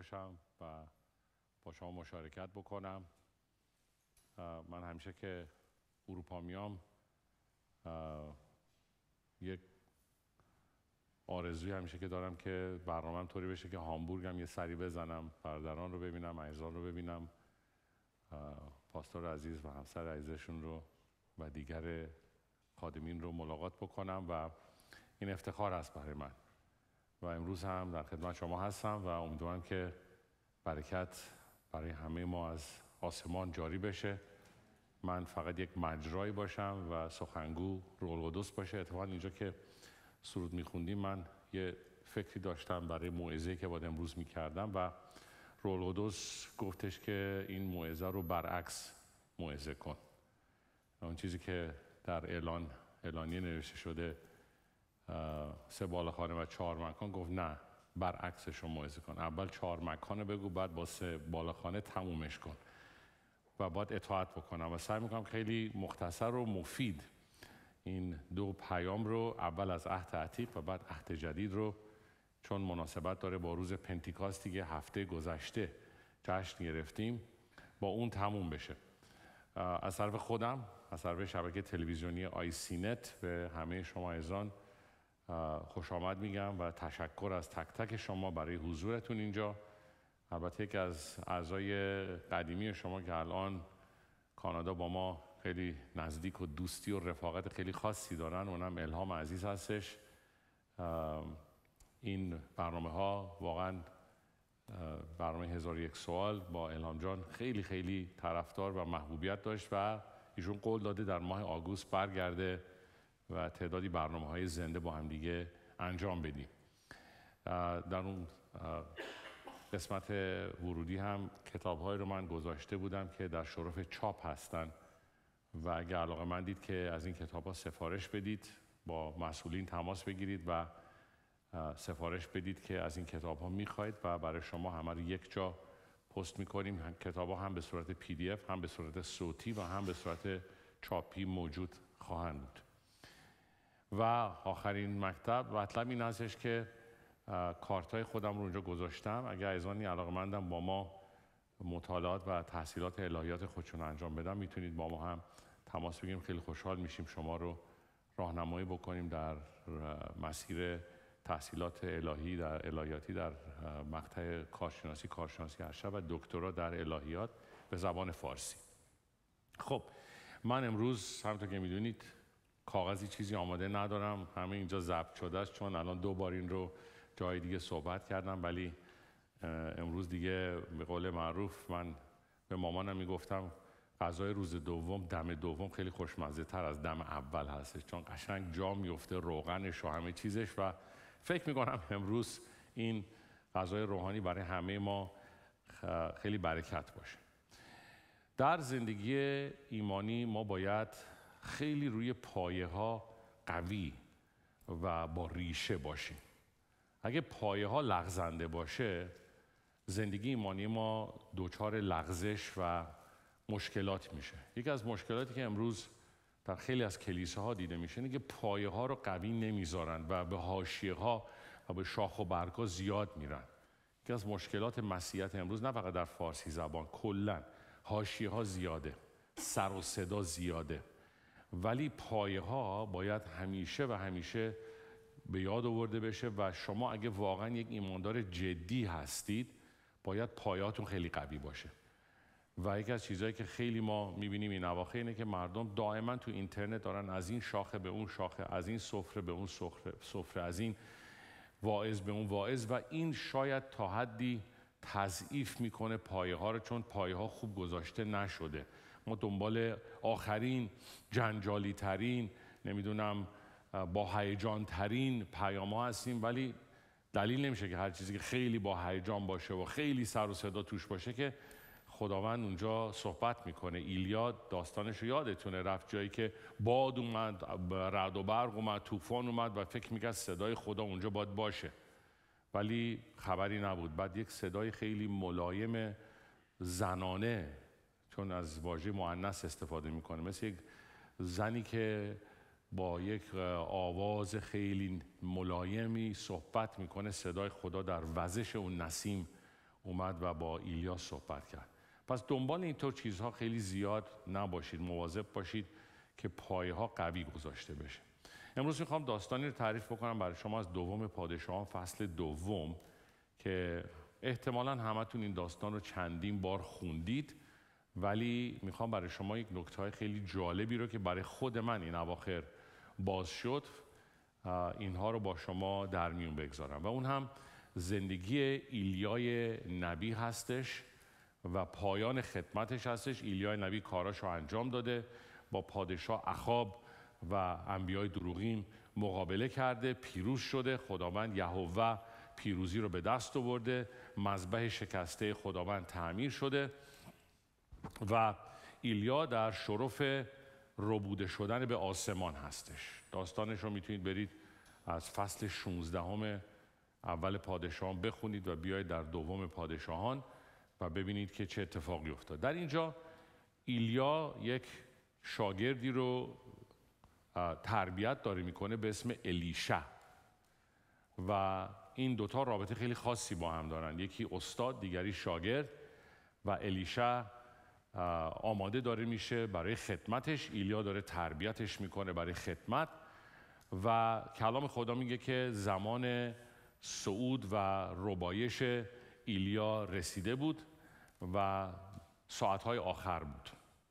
باشم و با شما مشارکت بکنم. من همیشه که اروپا میام یک آرزوی همیشه که دارم که برنامه‌ام طوری بشه که هامبورگ هم یه سری بزنم، برادران رو ببینم، عزیزان رو ببینم، پاستور عزیز و همسر عزیزشون رو و دیگر خادمین رو ملاقات بکنم و این افتخار است برای من و امروز هم در خدمت شما هستم و امیدوارم که برکت برای همه ما از آسمان جاری بشه. من فقط یک مجرایی باشم و سخنگو روح القدس باشه. اتفاقا اینجا که سرود میخوندیم من یه فکری داشتم برای موعظه‌ای که باید امروز میکردم و روح القدس گفتش که این موعظه رو برعکس موعظه کن. اون چیزی که در اعلانیه نوشته شده 3 بالاخانه و 4 مکان، گفت نه، برعکسش رو موعظه کن. اول 4 مکان بگو، بعد با 3 بالاخانه تمومش کن و باید اطاعت بکنم و سعی میکنم خیلی مختصر و مفید این 2 پیام رو، اول از عهد عتیق و بعد عهد جدید رو، چون مناسبت داره با روز پنتیکاستی که هفته گذشته جشن گرفتیم، با اون تموم بشه. از طرف خودم، از طرف شبکه تلویزیونی آی سی نت به همه شما عزیزان خوش آمد میگم و تشکر از تک تک شما برای حضورتون اینجا. البته یکی از اعضای قدیمی شما که الان کانادا با ما خیلی نزدیک و دوستی و رفاقت خیلی خاصی دارن، اونم الهام عزیز هستش. این برنامه ها واقعا برنامه 1001 سوال با الهام جان خیلی خیلی طرفدار و محبوبیت داشت و ایشون قول داده در ماه آگوست برگرده و تعدادی برنامه های زنده با هم دیگه انجام بدیم. در اون قسمت ورودی هم کتاب‌هایی رو من گذاشته بودم که در شرف چاپ هستن و اگر علاقه‌مندید که از این کتاب‌ها سفارش بدید، با مسئولین تماس بگیرید و سفارش بدید که از این کتاب‌ها می‌خواید و برای شما همه رو یک جا پست می‌کنیم. کتاب‌ها هم به صورت PDF، هم به صورت صوتی و هم به صورت چاپی موجود خواهند بود. و آخرین مطلب این هستش که کارتای خودم رو اونجا گذاشتم. اگر عزیزانی علاقه‌مندم با ما مطالعات و تحصیلات الهیات خودشون انجام بدن، میتونید با ما هم تماس بگیریم. خیلی خوشحال میشیم شما رو راهنمایی بکنیم در مسیر تحصیلات الهی در الهیاتی در مقطع کارشناسی ارشد و دکترا در الهیات به زبان فارسی. خب من امروز همونطور که میدونید کاغذی چیزی آماده ندارم، همه اینجا ضبط شده است چون الان 2 بار این رو جای دیگه صحبت کردم، ولی امروز دیگه به قول معروف من به مامانم میگفتم غذای روز دوم، دم دوم خیلی خوشمزه تر از دم اول هستش، چون قشنگ جا میفته روغنش و همه چیزش و فکر میکنم امروز این غذای روحانی برای همه ما خیلی برکت باشه. در زندگی ایمانی ما باید خیلی روی پایه ها قوی و با ریشه باشیم. اگه پایه ها لغزنده باشه، زندگی ایمانی ما دچار لغزش و مشکلات میشه. یکی از مشکلاتی که امروز در خیلی از کلیساها دیده میشه اینه که پایه ها رو قوی نمیذارن و به حاشیه ها و به شاخ و برگ ها زیاد میرن. یکی از مشکلات مسیحیت امروز نه فقط در فارسی زبان، کلا حاشیه ها زیاده، سر و صدا زیاده، ولی پایه ها باید همیشه و همیشه به یاد آورده بشه و شما اگه واقعا یک ایماندار جدی هستید باید پایه‌هاتون خیلی قوی باشه. و یکی از چیزهایی که خیلی ما میبینیم این اواخر اینه که مردم دائما تو اینترنت دارن از این شاخه به اون شاخه، از این سفره به اون سفره، از این واعظ به اون واعظ و این شاید تا حدی تضعیف میکنه پایه ها رو، چون پایه ها خوب گذاشته نشده. ما دنبال آخرین جنجالی ترین، نمیدونم با هیجان ترین پیام ها هستیم، ولی دلیل نمیشه که هر چیزی که خیلی با هیجان باشه و خیلی سر و صدا توش باشه که خداوند اونجا صحبت میکنه. ایلیا داستانش رو یادتونه، رفت جایی که باد اومد، رعد و برق اومد، طوفان اومد و فکر میکرد صدای خدا اونجا باید باشه، ولی خبری نبود. بعد یک صدای خیلی ملایم زنانه، چون از واژه مؤنث استفاده میکنه، مثل یک زنی که با یک آواز خیلی ملایمی صحبت میکنه، صدای خدا در وزش اون نسیم اومد و با ایلیا صحبت کرد. پس دنبال اینطور چیزها خیلی زیاد نباشید، مواظب باشید که پایه‌ها قوی گذاشته بشه. امروز میخوام داستانی رو تعریف بکنم برای شما از دوم پادشاهان فصل دوم که احتمالاً همتون این داستان رو چندین بار خوندید، ولی میخوام برای شما یک نکته خیلی جالبی رو که برای خود من این اواخر باز شد اینها رو با شما در میون بگذارم و اون هم زندگی ایلیای نبی هستش و پایان خدمتش هستش. ایلیای نبی کاراش رو انجام داده، با پادشاه اخاب و انبیای دروغین مقابله کرده، پیروز شده، خداوند یهوه پیروزی رو به دست آورده، مذبح شکسته خداوند تعمیر شده و ایلیا در شرف ربوده شدن به آسمان هستش. داستانش رو میتونید برید از فصل 16 اول پادشاهان بخونید و بیاید در دوم پادشاهان و ببینید که چه اتفاقی افتاد. در اینجا ایلیا یک شاگردی رو تربیت داره میکنه به اسم الیشع و این دوتا رابطه خیلی خاصی با هم دارن، یکی استاد دیگری شاگرد و الیشع آماده داره میشه برای خدمتش، ایلیا داره تربیتش میکنه برای خدمت و کلام خدا میگه که زمان صعود و ربایش ایلیا رسیده بود و ساعتهای آخر بود.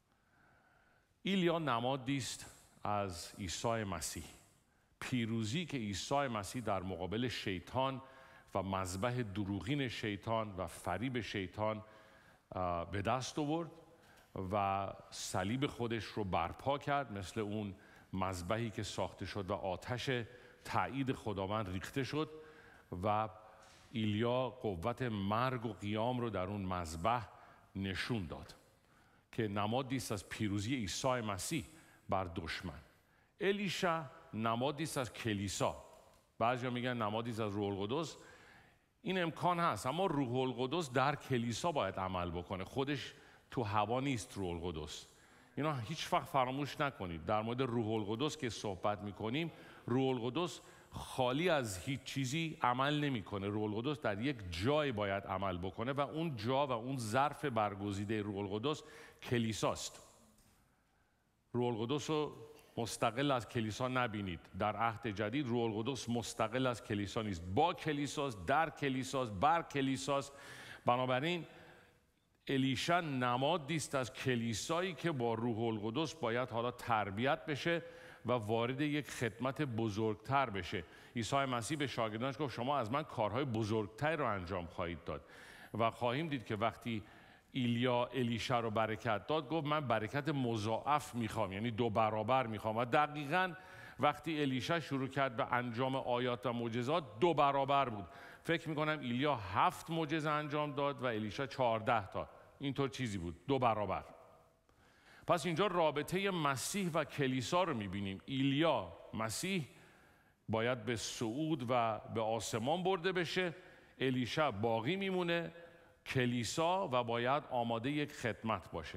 ایلیا نمادی است از عیسی مسیح، پیروزی که عیسی مسیح در مقابل شیطان و مذبح دروغین شیطان و فریب شیطان به دست آورد و صلیب خودش رو برپا کرد، مثل اون مذبحی که ساخته شد و آتش تایید خداوند ریخته شد و ایلیا قوت مرگ و قیام رو در اون مذبح نشون داد که نمادی است از پیروزی عیسی مسیح بر دشمن. الیشع نمادی است از کلیسا. بعضیا میگن نمادی است از روح القدس. این امکان هست، اما روح القدس در کلیسا باید عمل بکنه، خودش تو هوا نیست. روح القدس، اینا هیچ وقت فراموش نکنید. در مورد روح القدس که صحبت میکنیم، روح القدس خالی از هیچ چیزی عمل نمیکنه. روح القدس در یک جای باید عمل بکنه و اون جا و اون ظرف برگزیده روح القدس کلیساست. روح القدس رو مستقل از کلیسا نبینید. در عهد جدید روح القدس مستقل از کلیسا نیست، با کلیساست، در کلیساست، بر کلیساست. بنابراین الیشع نمادی است از کلیسایی که با روح القدس باید حالا تربیت بشه و وارد یک خدمت بزرگتر بشه. عیسی مسیح به شاگردانش گفت شما از من کارهای بزرگتر رو انجام خواهید داد و خواهیم دید که وقتی ایلیا الیشع رو برکت داد، گفت من برکت مضاعف میخوام، یعنی 2 برابر میخوام. و دقیقاً وقتی الیشع شروع کرد به انجام آیات و معجزات 2 برابر بود. فکر میکنم ایلیا 7 معجزه انجام داد و الیشع 14 تا، اینطور چیزی بود، 2 برابر. پس اینجا رابطه مسیح و کلیسا رو میبینیم. ایلیا مسیح باید به صعود و به آسمان برده بشه، الیشع باقی میمونه کلیسا و باید آماده یک خدمت باشه.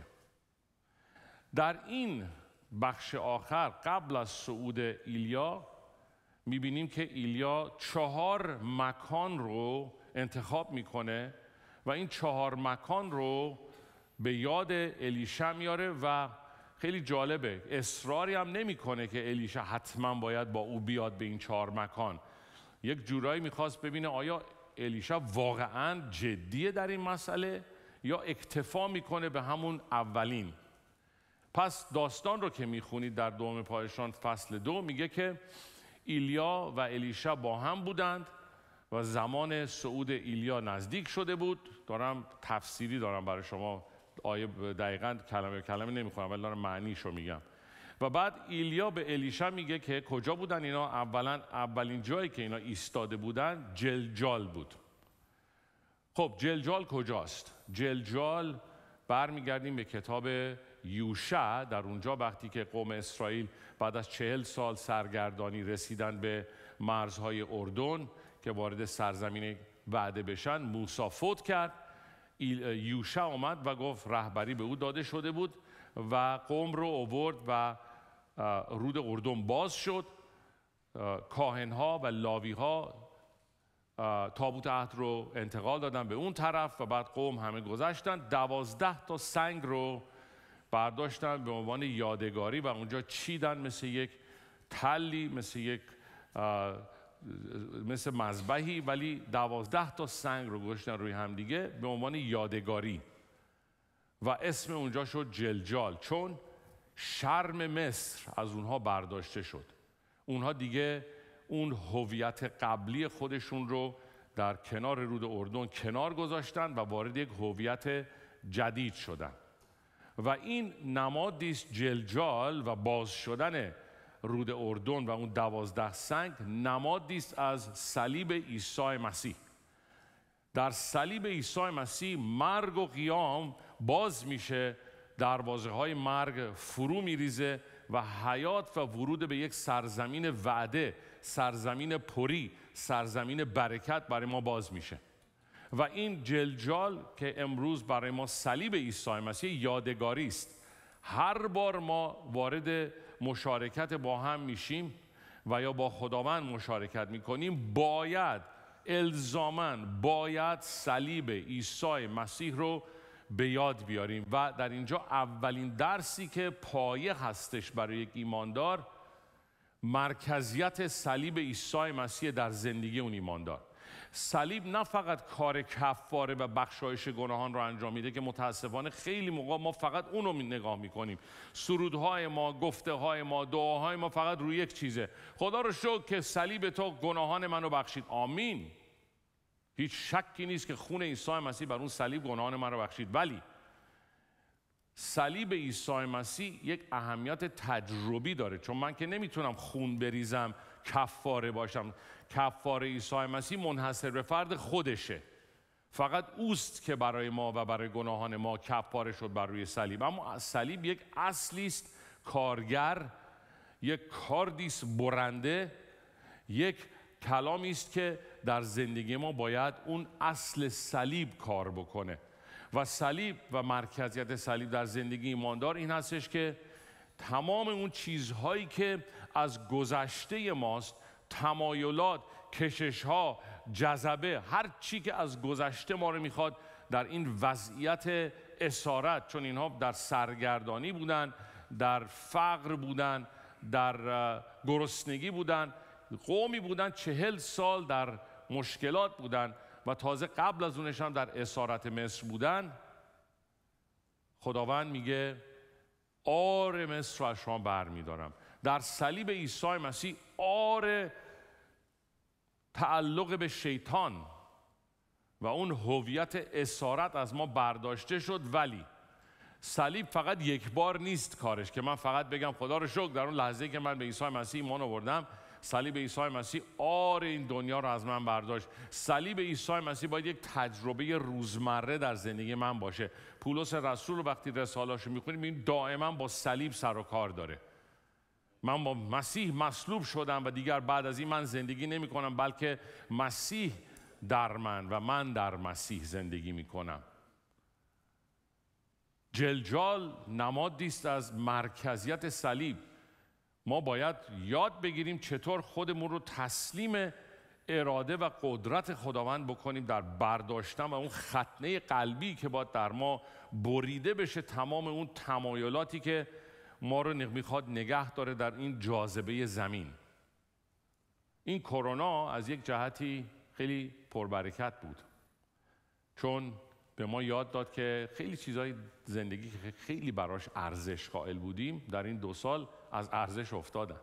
در این بخش آخر قبل از صعود ایلیا میبینیم که ایلیا 4 مکان رو انتخاب میکنه و این 4 مکان رو به یاد الیشع میاره و خیلی جالبه، اصراری هم نمیکنه که الیشع حتما باید با او بیاد به این 4 مکان. یک جورایی میخواست ببینه آیا الیشع واقعا جدیه در این مسئله یا اکتفا میکنه به همون اولین. پس داستان رو که میخونید در دوم پادشاهان فصل 2 میگه که ایلیا و الیشع با هم بودند و زمان صعود ایلیا نزدیک شده بود. تفسیری دارم برای شما، آیه دقیقاً کلمه کلمه نمیخونم ولی دارم معنیشو میگم. و بعد ایلیا به الیشع میگه که کجا بودن اینا؟ اولین جایی که اینا ایستاده بودن جلجال بود. خب جلجال کجاست؟ جلجال برمیگردیم به کتاب یوشع. در اونجا وقتی که قوم اسرائیل بعد از 40 سال سرگردانی رسیدن به مرزهای اردن که وارد سرزمین وعده بشن، موسی فوت کرد. یوشع آمد و گفت رهبری به او داده شده بود و قوم رو آورد و رود اردن باز شد. کاهنها و لاویها تابوت عهد رو انتقال دادن به اون طرف و بعد قوم همه گذشتن. 12 تا سنگ رو برداشتن به عنوان یادگاری و اونجا چیدن مثل یک تلی، مثل مذبحی، ولی 12 تا سنگ رو گذاشتن روی همدیگه به عنوان یادگاری و اسم اونجا شد جلجال، چون شرم مصر از اونها برداشته شد. اونها دیگه اون هویت قبلی خودشون رو در کنار رود اردن کنار گذاشتن و وارد یک هویت جدید شدن و این نمادی است. جلجال و باز شدن رود اردن و اون 12 سنگ نمادی است از صلیب عیسی مسیح. در صلیب عیسی مسیح مرگ و قیام باز میشه، دروازه های مرگ فرو میریزه و حیات و ورود به یک سرزمین وعده، سرزمین پری، سرزمین برکت برای ما باز میشه. و این جلجال که امروز برای ما صلیب عیسی مسیح یادگاری است. هر بار ما وارد مشارکت با هم میشیم و یا با خداوند مشارکت میکنیم، باید صلیب عیسی مسیح رو به یاد بیاریم و در اینجا اولین درسی که پایه هستش برای یک ایماندار، مرکزیت صلیب عیسی مسیح در زندگی اون ایماندار. صلیب نه فقط کار کفاره و بخشایش گناهان رو انجام میده که متاسفانه خیلی موقع ما فقط اون رو نگاه میکنیم. سرودهای ما، گفته‌های ما، دعاهای ما فقط روی یک چیزه: خدا رو شکر که صلیب تو گناهان منو بخشید. آمین. هیچ شکی نیست که خون عیسی مسیح بر اون صلیب گناهان من رو بخشید، ولی صلیب عیسی مسیح یک اهمیت تجربی داره، چون من که نمیتونم خون بریزم کفاره باشم. کفاره عیسی مسیح منحصر به فرد خودشه، فقط اوست که برای ما و برای گناهان ما کفاره شد بر روی صلیب. اما صلیب یک اصلی است کارگر، یک کاردی است برنده، یک کلامی است که در زندگی ما باید اون اصل صلیب کار بکنه. و صلیب و مرکزیت صلیب در زندگی ایماندار این هستش که تمام اون چیزهایی که از گذشته ماست، تمایلات، کشش‌ها، جذبه، هر چی که از گذشته ما رو میخواد در این وضعیت اسارت، چون اینها در سرگردانی بودن، در فقر بودن، در گرسنگی بودن، قومی بودن 40 سال در مشکلات بودن و تازه قبل از اونش هم در اسارت مصر بودن. خداوند میگه عار مصر رو از شما برمیدارم. در صلیب عیسی مسیح عار تعلق به شیطان و اون هویت اسارت از ما برداشته شد. ولی صلیب فقط یک بار نیست کارش که من فقط بگم خدا رو شکر در اون لحظه که من به عیسی مسیح ایمان آوردم صلیب عیسی مسیح عار این دنیا رو از من برداشت. صلیب عیسی مسیح باید یک تجربه روزمره در زندگی من باشه. پولس رسول وقتی رساله‌اشو می‌خونیم این دائما با صلیب سر و کار داره. من با مسیح مصلوب شدم و دیگر بعد از این من زندگی نمی کنم، بلکه مسیح در من و من در مسیح زندگی می کنم. جلجال نمادی است از مرکزیت صلیب. ما باید یاد بگیریم چطور خودمون رو تسلیم اراده و قدرت خداوند بکنیم در برداشتن و اون ختنه قلبی که باید در ما بریده بشه، تمام اون تمایلاتی که ما رو میخواد نگه داره در این جاذبه زمین. این کرونا از یک جهتی خیلی پربرکت بود، چون به ما یاد داد که خیلی چیزای زندگی که خیلی براش ارزش قائل بودیم در این 2 سال از ارزش افتادن.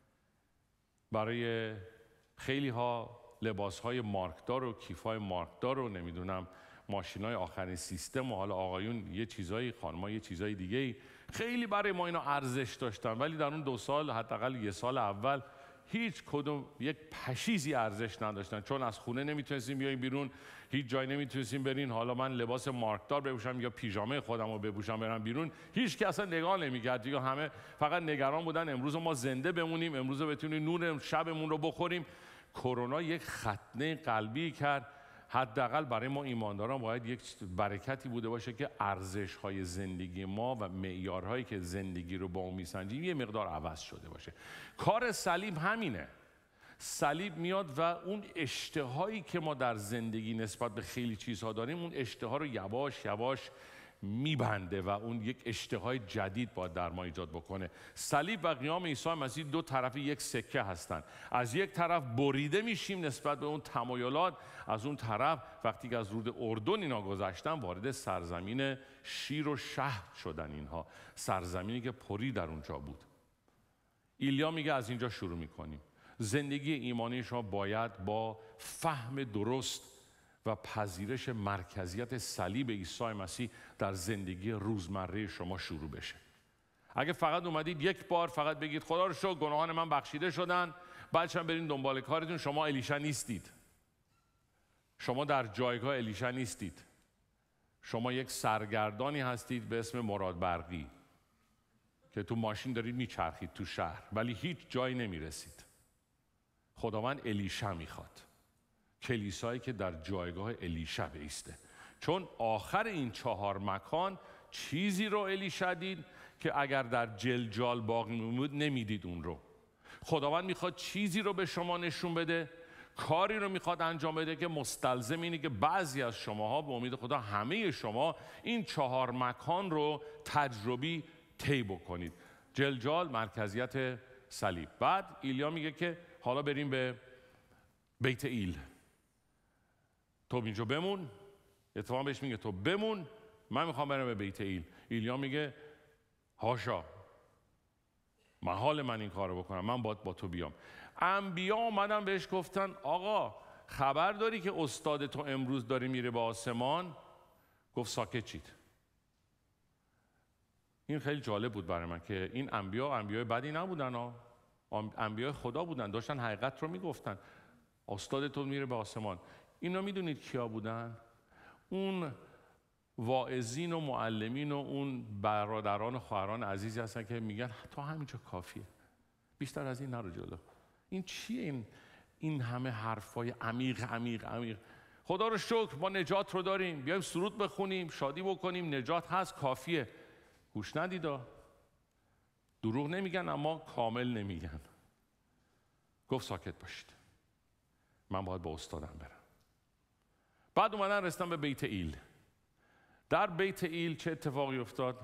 برای خیلی ها لباس های مارکدار و کیف های مارکدار و نمیدونم ماشین های آخرین سیستم و حالا آقایون یه چیزایی، خانم‌ها یه چیزای دیگه خیلی برای ما اینا ارزش داشتن، ولی در اون 2 سال حداقل 1 سال اول هیچ کدوم یک پشیزی ارزش نداشتن، چون از خونه نمیتونستیم بیایم بیرون، هیچ جای نمیتونستیم برین حالا من لباس مارکدار بپوشم یا پیژامه خودم رو بپوشم برم بیرون، هیچ کس اصلا نگاه نمیکرد دیگه. همه فقط نگران بودن امروز ما زنده بمونیم، امروز بتونیم نور شبمون رو بخوریم. کرونا یک ختنه قلبی کرد. حداقل برای ما ایمانداران باید یک برکتی بوده باشه که ارزش‌های زندگی ما و معیارهایی که زندگی رو با اون میسنجیم یه مقدار عوض شده باشه. کار صلیب همینه. صلیب میاد و اون اشتهایی که ما در زندگی نسبت به خیلی چیزها داریم، اون اشتها رو یواش یواش میبنده و اون یک اشتهای جدید باید در ما ایجاد بکنه. صلیب و قیام عیسی مسیح دو طرف یک سکه هستند. از یک طرف بریده میشیم نسبت به اون تمایلات، از اون طرف وقتی که از رود اردن اینا گذشتن وارد سرزمین شیر و شهد شدن. اینها سرزمینی که پری در اونجا بود. ایلیا میگه از اینجا شروع میکنیم. زندگی ایمانی شما باید با فهم درست و پذیرش مرکزیت صلیب عیسی مسیح در زندگی روزمره شما شروع بشه. اگه فقط اومدید یک بار فقط بگید خدا رو شکر گناهان من بخشیده شدن، بعدش هم برین دنبال کارتون، شما الیشا نیستید. شما در جایگاه الیشا نیستید. شما یک سرگردانی هستید به اسم مراد برقی که تو ماشین دارید میچرخید تو شهر ولی هیچ جایی نمیرسید. خداوند الیشا میخواد، کلیسایی که در جایگاه الیشا بایسته. چون آخر این 4 مکان چیزی رو الیشا دید که اگر در جلجال باقی میمود نمیدید اون رو. خداوند میخواد چیزی رو به شما نشون بده، کاری رو میخواد انجام بده که مستلزم اینه که بعضی از شماها به امید خدا همه شما این 4 مکان رو تجربی طی بکنید. جلجال مرکزیت صلیب. بعد ایلیا میگه که حالا بریم به بیت ایل. تو اینجا بمون. اتفاقا بهش میگه تو بمون، من میخوام برم به بیت ایل. ایلیا میگه هاشا، محال من این کارو بکنم، من باید با تو بیام. انبیا اومدن بهش گفتن آقا خبر داری که استاد تو امروز داره میره به آسمان؟ گفت ساکت شید. این خیلی جالب بود برای من که این انبیای بدی نبودن، انبیای خدا بودن، داشتن حقیقت رو میگفتن. استاد تو میره به آسمان. اینا میدونید کیا بودن؟ اون واعظین و معلمین و اون برادران و خواهران عزیزی هستن که میگن تا همینجا کافیه، بیشتر از این نرو جلو. این چیه این همه حرفای عمیق عمیق عمیق؟ خدا رو شکر ما نجات رو داریم، بیایم سرود بخونیم، شادی بکنیم، نجات هست، کافیه. گوش ندیدا. دروغ نمیگن اما کامل نمیگن. گفت ساکت باشید، من باید با استادم برم. بعد اومدن رسیدن به بیت ایل. در بیت ایل چه اتفاقی افتاد؟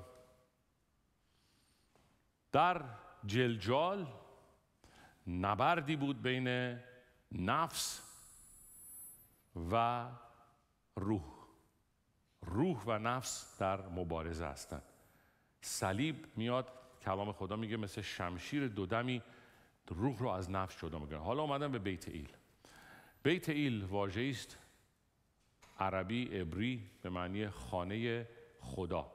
در جلجال نبردی بود بین نفس و روح. روح و نفس در مبارزه هستند. صلیب میاد، کلام خدا میگه مثل شمشیر دودمی روح رو از نفس جدا میکنه. حالا اومدن به بیت ایل. بیت ایل واژه‌ای است عربی عبری به معنی خانه خدا.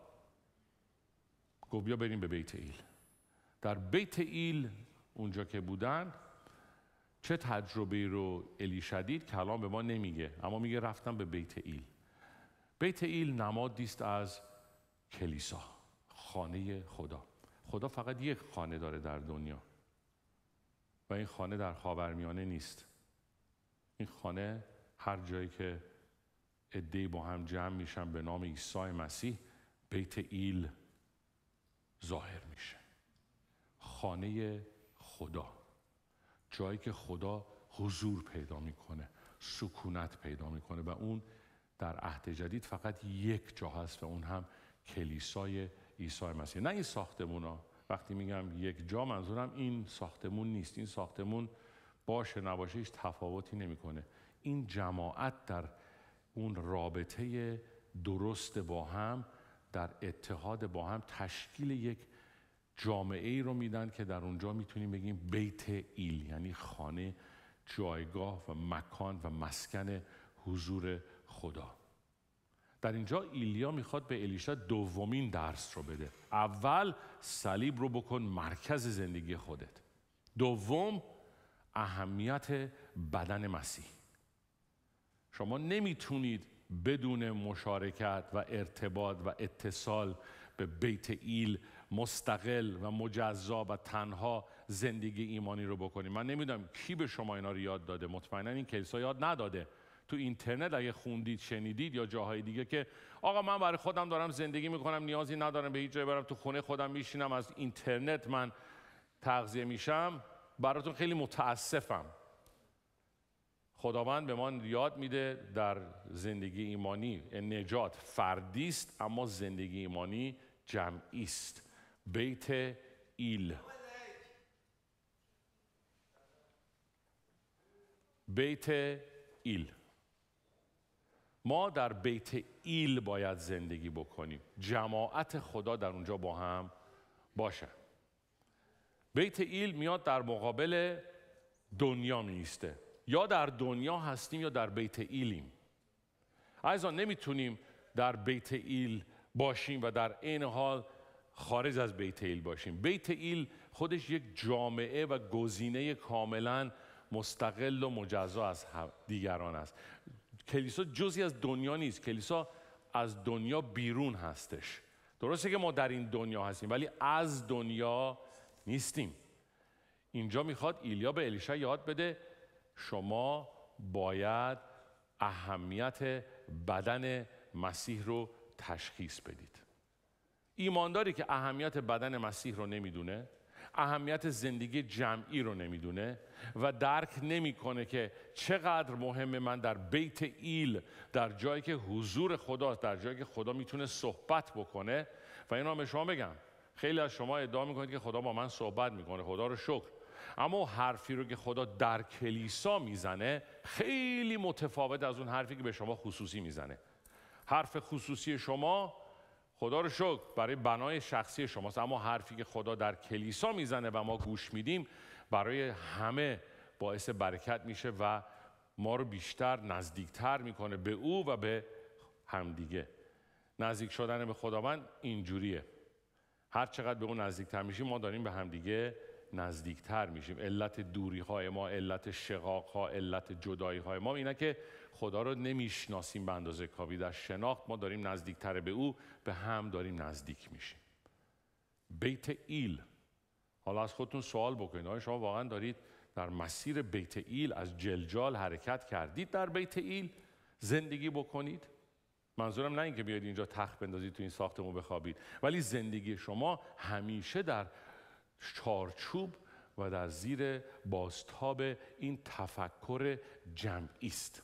گفت بیا بریم به بیت ایل. در بیت ایل اونجا که بودن چه تجربه‌ای رو الیشا دید کلام به ما نمیگه، اما میگه رفتم به بیت ایل. بیت ایل نمادی است از کلیسا، خانه خدا. خدا فقط یک خانه داره در دنیا و این خانه در خاورمیانه نیست. این خانه هر جایی که عده‌ای با هم جمع میشن به نام عیسی مسیح، بیت ایل ظاهر میشه. خانه خدا، جایی که خدا حضور پیدا میکنه، سکونت پیدا میکنه و اون در عهد جدید فقط یک جا هست و اون هم کلیسای عیسی مسیح. نه این ساختمونا. وقتی میگم یک جا منظورم این ساختمون نیست. این ساختمون باشه نباشه هیچ تفاوتی نمیکنه. این جماعت در اون رابطه درست با هم، در اتحاد با هم تشکیل یک جامعه ای رو میدن که در اونجا میتونیم بگیم بیت ایل، یعنی خانه، جایگاه و مکان و مسکن حضور خدا. در اینجا ایلیا میخواد به الیشا دومین درس رو بده. اول صلیب رو بکن مرکز زندگی خودت. دوم اهمیت بدن مسیح. شما نمیتونید بدون مشارکت و ارتباط و اتصال به بیت ایل مستقل و مجزا و تنها زندگی ایمانی رو بکنید. من نمیدونم کی به شما اینا رو یاد داده. مطمئنا این کلیسا یاد نداده. تو اینترنت اگه خوندید شنیدید یا جاهای دیگه که آقا من برای خودم دارم زندگی میکنم، نیازی ندارم به هیچ جای برم، تو خونه خودم میشینم، از اینترنت من تغذیه میشم، براتون خیلی متاسفم. خداوند به ما یاد میده در زندگی ایمانی نجات فردی است، اما زندگی ایمانی جمعی است. بیت ایل، بیت ایل. ما در بیت ایل باید زندگی بکنیم، جماعت خدا در اونجا با هم باشه. بیت ایل میاد در مقابل دنیا میسته. یا در دنیا هستیم یا در بیت ایلیم. عزیزان نمیتونیم در بیت ایل باشیم و در عین حال خارج از بیت ایل باشیم. بیت ایل خودش یک جامعه و گزینه کاملا مستقل و مجزا از دیگران است. کلیسا جزئی از دنیا نیست، کلیسا از دنیا بیرون هستش. درسته که ما در این دنیا هستیم ولی از دنیا نیستیم. اینجا میخواد ایلیا به الیشا یاد بده شما باید اهمیت بدن مسیح رو تشخیص بدید. ایمانداری که اهمیت بدن مسیح رو نمیدونه، اهمیت زندگی جمعی رو نمیدونه و درک نمیکنه که چقدر مهمه من در بیت ایل، در جایی که حضور خداست، در جایی که خدا میتونه صحبت بکنه. و اینا به شما بگم خیلی از شما ادعا میکنید که خدا با من صحبت میکنه، خدا رو شکر، اما حرفی رو که خدا در کلیسا میزنه خیلی متفاوت از اون حرفی که به شما خصوصی میزنه. حرف خصوصی شما خدا رو شکر برای بنای شخصی شماست، اما حرفی که خدا در کلیسا میزنه و ما گوش میدیم برای همه باعث برکت میشه و ما رو بیشتر نزدیکتر میکنه به او و به همدیگه. نزدیک شدن به خداوند اینجوریه، هر چقدر به اون نزدیکتر میشیم ما داریم به همدیگه نزدیکتر میشیم. علت دوری های ما، علت شقاق ها، علت جدایی های ما اینه که خدا رو نمیشناسیم به اندازه کافی. در شناخت ما داریم نزدیکتر به او، به هم داریم نزدیک میشیم. بیت ایل، حالا از خودتون سوال بکنید آیا شما واقعا دارید در مسیر بیت ایل از جلجال حرکت کردید در بیت ایل زندگی بکنید؟ منظورم نه این که بیاید اینجا تخت بندازید تو این ساختمون بخوابید، ولی زندگی شما همیشه در چارچوب و در زیر بازتاب این تفکر جمعی است.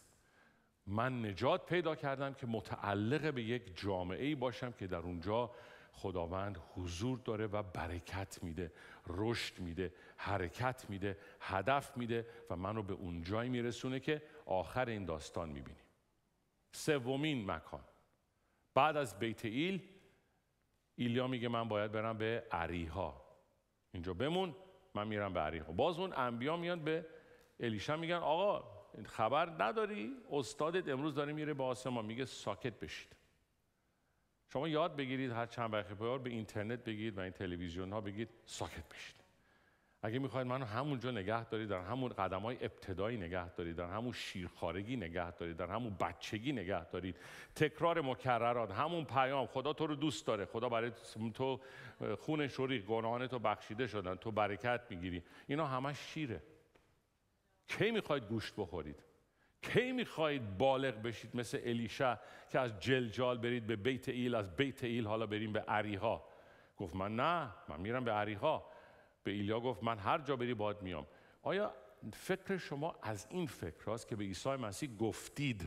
من نجات پیدا کردم که متعلق به یک جامعه‌ای باشم که در اونجا خداوند حضور داره و برکت میده، رشد میده، حرکت میده، هدف میده و منو به اون جایی میرسونه که آخر این داستان میبینیم. سومین مکان بعد از بیت ایل، ایلیا میگه من باید برم به اریحا. اینجا بمون، من میرم به اریحا. باز اون انبیا میان به الیشا میگن آقا خبر نداری استادت امروز داره میره به آسمان. میگه ساکت بشید. شما یاد بگیرید هر چند وقت به اینترنت بگید و این تلویزیون ها بگید ساکت بشید. اگه میخواید منو همونجا نگه دارید، در همون قدم‌های ابتدایی نگه دارید، در همون شیرخوارگی نگه دارید، در همون بچگی نگه دارید، تکرار مکررات، همون پیام خدا تو رو دوست داره، خدا برای تو خون شوری، گناهان تو بخشیده شدن، تو برکت میگیری، اینا همش شیره. کی میخواید گوشت بخورید؟ کی میخواید بالغ بشید مثل الیشا که از جلجال برید به بیت ایل، از بیت ایل حالا بریم به اریحا؟ گفت من نه، من میرم به اریحا. به ایلیا گفت من هر جا بری باید میام. آیا فکر شما از این فکر هاست که به عیسی مسیح گفتید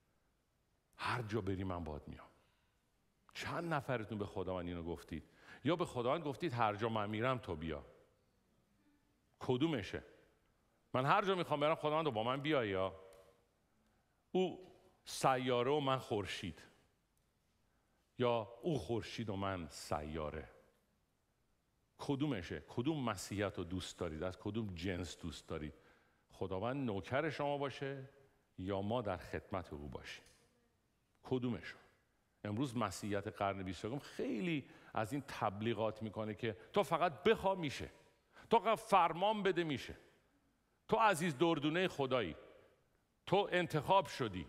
هر جا بری من باید میام؟ چند نفرتون به خداوند اینو گفتید؟ یا به خداوند گفتید هر جا من میرم تو بیا؟ کدومشه؟ من هر جا میخوام برم خداوند با من بیا، یا او سیاره و من خورشید، یا او خورشید و من سیاره؟ کدومشه؟ کدوم مسیحیت رو دوست دارید؟ از کدوم جنس دوست دارید؟ خداوند نوکر شما باشه یا ما در خدمت او باشیم؟ کدومشو؟ امروز مسیحیت قرن 21 خیلی از این تبلیغات میکنه که تو فقط بخوا میشه، تو فقط فرمان بده میشه، تو عزیز دردونه خدایی، تو انتخاب شدی.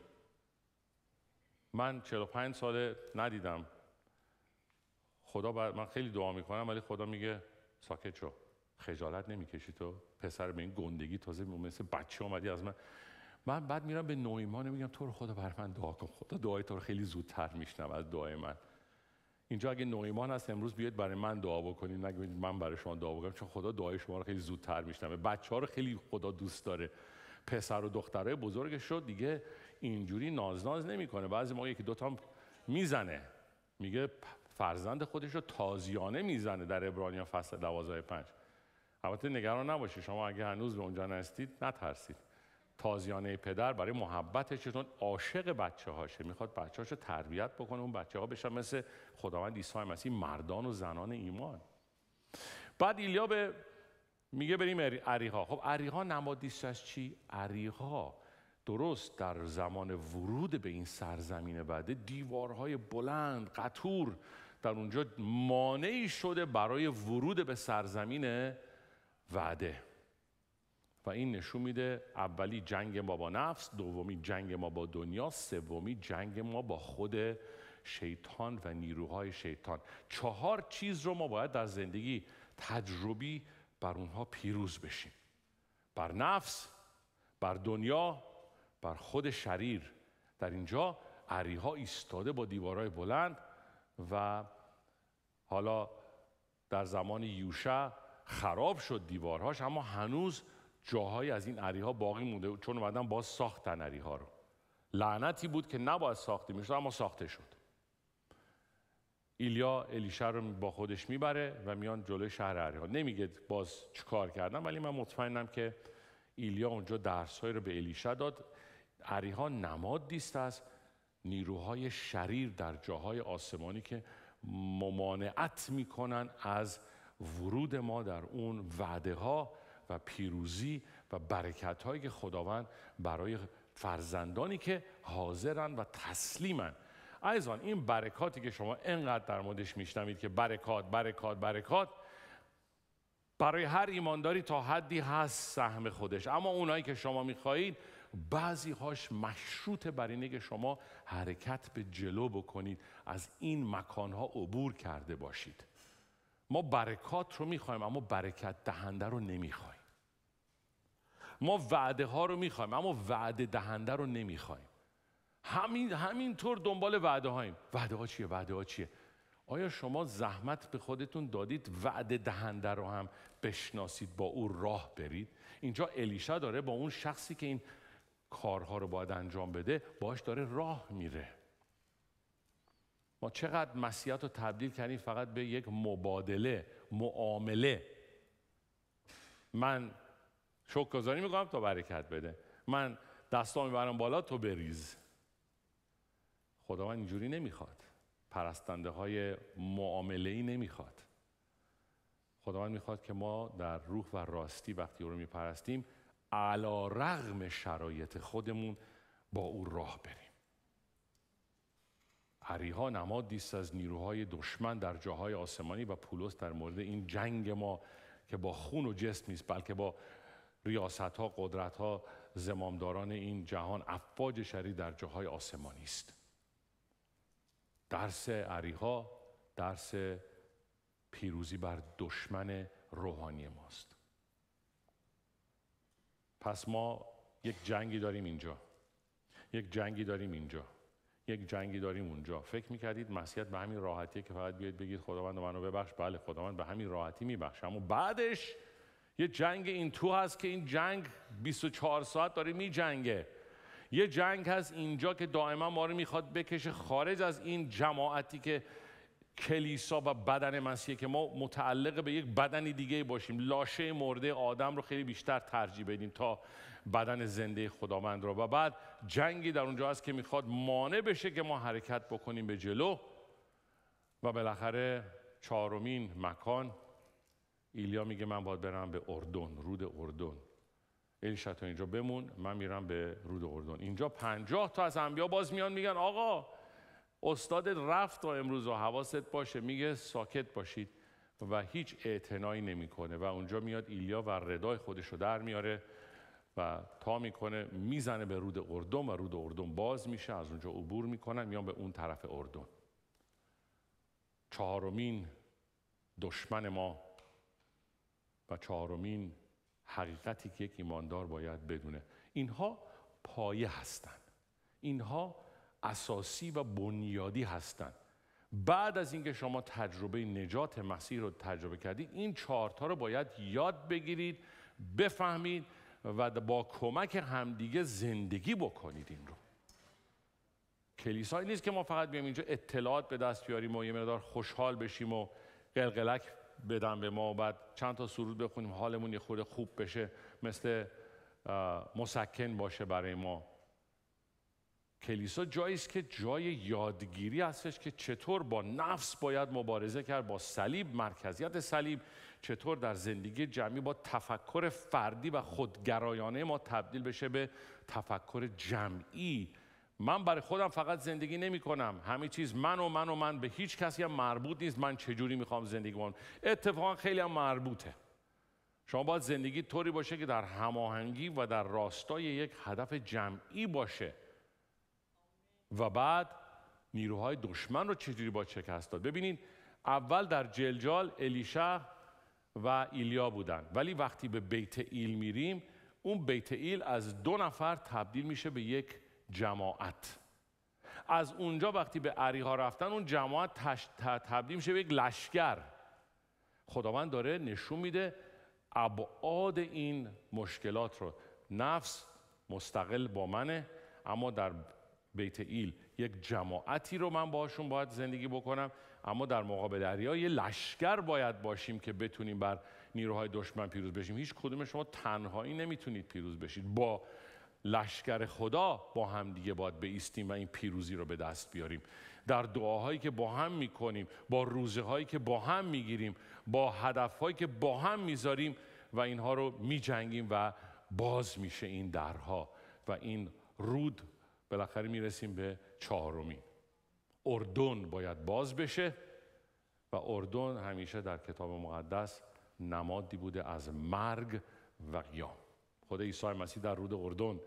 من 45 ساله ندیدم خدا من خیلی دعا میکنم ولی خدا میگه ساکت شو، خجالت نمیکشی تو پسر به این گندگی تازه مثل بچه اومدی از من بعد میرم به نویمان میگم تو رو خدا بر من دعا کن، خدا دعای تو رو خیلی زودتر میشنوه از دعای من. اینجا اگه نویمان هست امروز بیاید برای من دعا بکنید، نگید من برای شما دعا بکنم، چون خدا دعای شما رو خیلی زودتر میشنوه. بچه‌ها رو خیلی خدا دوست داره. پسر و دخترای بزرگش رو دیگه اینجوری ناز نمیکنه. بعضی موقع یکی دوتا هم میزنه، میگه فرزند خودش رو تازیانه میزنه در عبرانیان فصل 12:5. البته نگران نباشید، شما اگه هنوز به اونجا نرسیدید نترسید. تازیانه پدر برای محبتش، چون عاشق بچه هاشه، میخواد بچه هاشو تربیت بکنه، اون بچه ها بشن مثل خداوند عیسی مسیح، مردان و زنان ایمان. بعد ایلیا میگه بریم اریحا. خب اریحا نمادی است از چی؟ اریحا درست در زمان ورود به این سرزمین وعده دیوارهای بلند قطور در اونجا مانعی شده برای ورود به سرزمین وعده. و این نشون میده اولی جنگ ما با نفس، دومی جنگ ما با دنیا، سومی جنگ ما با خود شیطان و نیروهای شیطان. 4 چیز رو ما باید در زندگی تجربی بر اونها پیروز بشیم: بر نفس، بر دنیا، بر خود شریر. در اینجا اریحا ایستاده با دیوارهای بلند و حالا در زمان یوشع خراب شد دیوارهاش، اما هنوز جاهایی از این اریحا باقی مونده، چون اومدن باز ساختن اریحا رو. لعنتی بود که نباید ساخته میشد اما ساخته شد. ایلیا الیشع رو با خودش میبره و میان جلوی شهر اریحا. نمیگه باز چیکار کردن، ولی من مطمئنم که ایلیا اونجا درس‌هایی رو به الیشع داد. اریحا نمادی است از نیروهای شریر در جاهای آسمانی که ممانعت میکنن از ورود ما در اون وعده ها و پیروزی و برکت هایی که خداوند برای فرزندانی که حاضرن و تسلیمن. عزیزان، این برکاتی که شما اینقدر در موردش میشنوید که برکات برکات برکات، برای هر ایمانداری تا حدی هست سهم خودش، اما اونایی که شما میخواهید بعضی هاش مشروط بر اینه که شما حرکت به جلو بکنید، از این مکانها عبور کرده باشید. ما برکات رو میخوایم اما برکت دهنده رو نمیخوایم. ما وعده ها رو میخوایم اما وعده دهنده رو نمیخوایم. همینطور دنبال وعده هاییم. وعده ها چیه؟ وعده ها چیه؟ آیا شما زحمت به خودتون دادید وعده دهنده رو هم بشناسید، با او راه برید؟ اینجا الیشع داره با اون شخصی که این کارها رو باید انجام بده باهاش داره راه میره. ما چقدر مسیحیت رو تبدیل کردیم فقط به یک مبادله، معامله. من شکرگزاری میکنم تا برکت بده، من دستا میبرم بالا تو بریز. خداوند اینجوری نمیخواد، پرستنده های معامله‌ای نمیخواد. خداوند میخواد که ما در روح و راستی وقتی او رو میپرستیم علی رغم شرایط خودمون با او راه بریم. اریحا نمادی است از نیروهای دشمن در جاهای آسمانی و پولس در مورد این جنگ ما که با خون و جسم نیست بلکه با ریاست‌ها، قدرت‌ها، زمامداران این جهان، افواج شریر در جاهای آسمانی است. درس اریحا درس پیروزی بر دشمن روحانی ماست. پس ما یک جنگی داریم اینجا، یک جنگی داریم اینجا، یک جنگی داریم اونجا. فکر میکردید مسیحیت به همین راحتیه که فقط بیاید بگید خداوند منو ببخش؟ بله، خداوند به همین راحتی میبخشه، اما بعدش یه جنگ این تو هست که این جنگ 24 ساعت داره میجنگه. یه جنگ هست اینجا که دائما ما رو میخواد بکشه خارج از این جماعتی که کلیسا و بدن مسیحه، که ما متعلق به یک بدنی دیگه باشیم، لاشه مرده آدم رو خیلی بیشتر ترجیح بدیم تا بدن زنده خداوند رو. و بعد جنگی در اونجا هست که میخواد مانع بشه که ما حرکت بکنیم به جلو. و بالاخره 4مین مکان، ایلیا میگه من باید برم به اردن، رود اردن. الیشع تو اینجا بمون، من میرم به رود اردن. اینجا 50 تا از انبیا باز میان میگن آقا استادت رفت و امروز حواست باشه. میگه ساکت باشید و هیچ اعتنایی نمیکنه. و اونجا میاد ایلیا و ردای خودش رو در میاره و تا میکنه میزنه به رود اردن و رود اردن باز میشه، از اونجا عبور میکنن میان به اون طرف اردن. 4مین دشمن ما و 4مین حقیقتی که یک ایماندار باید بدونه، اینها پایه هستند، اینها اساسی و بنیادی هستند. بعد از اینکه شما تجربه نجات مسیح رو تجربه کردید، این 4 تا رو باید یاد بگیرید، بفهمید و با کمک همدیگه زندگی بکنید این رو. کلیسایی نیست که ما فقط بیایم اینجا اطلاعات به دست بیاریم و یه مقدار خوشحال بشیم و قلقلک بدن به ما و بعد چند تا سرود بخونیم حالمون یه خورده خوب بشه، مثل مسکن باشه برای ما. کلیسا جایی است که جای یادگیری هستش که چطور با نفس باید مبارزه کرد، با صلیب، مرکزیت صلیب، چطور در زندگی جمعی با تفکر فردی و خودگرایانه ما تبدیل بشه به تفکر جمعی. من برای خودم فقط زندگی نمی کنم، همه چیز من و من و من، به هیچ کسی هم مربوط نیست من چجوری میخوام زندگی کنم. اتفاقا خیلی هم مربوطه. شما باید زندگی طوری باشه که در هماهنگی و در راستای یک هدف جمعی باشه و بعد نیروهای دشمن رو چجوری باید شکست داد. ببینید اول در جلجال الیشع و ایلیا بودن، ولی وقتی به بیت ایل میریم اون بیت ایل از 2 نفر تبدیل میشه به یک جماعت. از اونجا وقتی به اریحا رفتن اون جماعت تبدیل میشه به یک لشکر. خداوند داره نشون میده ابعاد این مشکلات رو. نفس مستقل با منه، اما در بیت ایل یک جماعتی رو من باشون باید زندگی بکنم، اما در مقابل اریحا یه لشکر باید باشیم که بتونیم بر نیروهای دشمن پیروز بشیم. هیچ کدوم شما تنهایی نمیتونید پیروز بشید، با لشکر خدا با هم دیگه باید بایستیم و این پیروزی رو به دست بیاریم. در دعاهایی که با هم میکنیم، با روزه هایی که با هم میگیریم، با هدفهایی که با هم میذاریم و اینها رو میجنگیم و باز میشه این درها و این رود. بالاخره میرسیم به 4. اردن باید باز بشه و اردن همیشه در کتاب مقدس نمادی بوده از مرگ و قیام. خود عیسی مسیح در رود اردن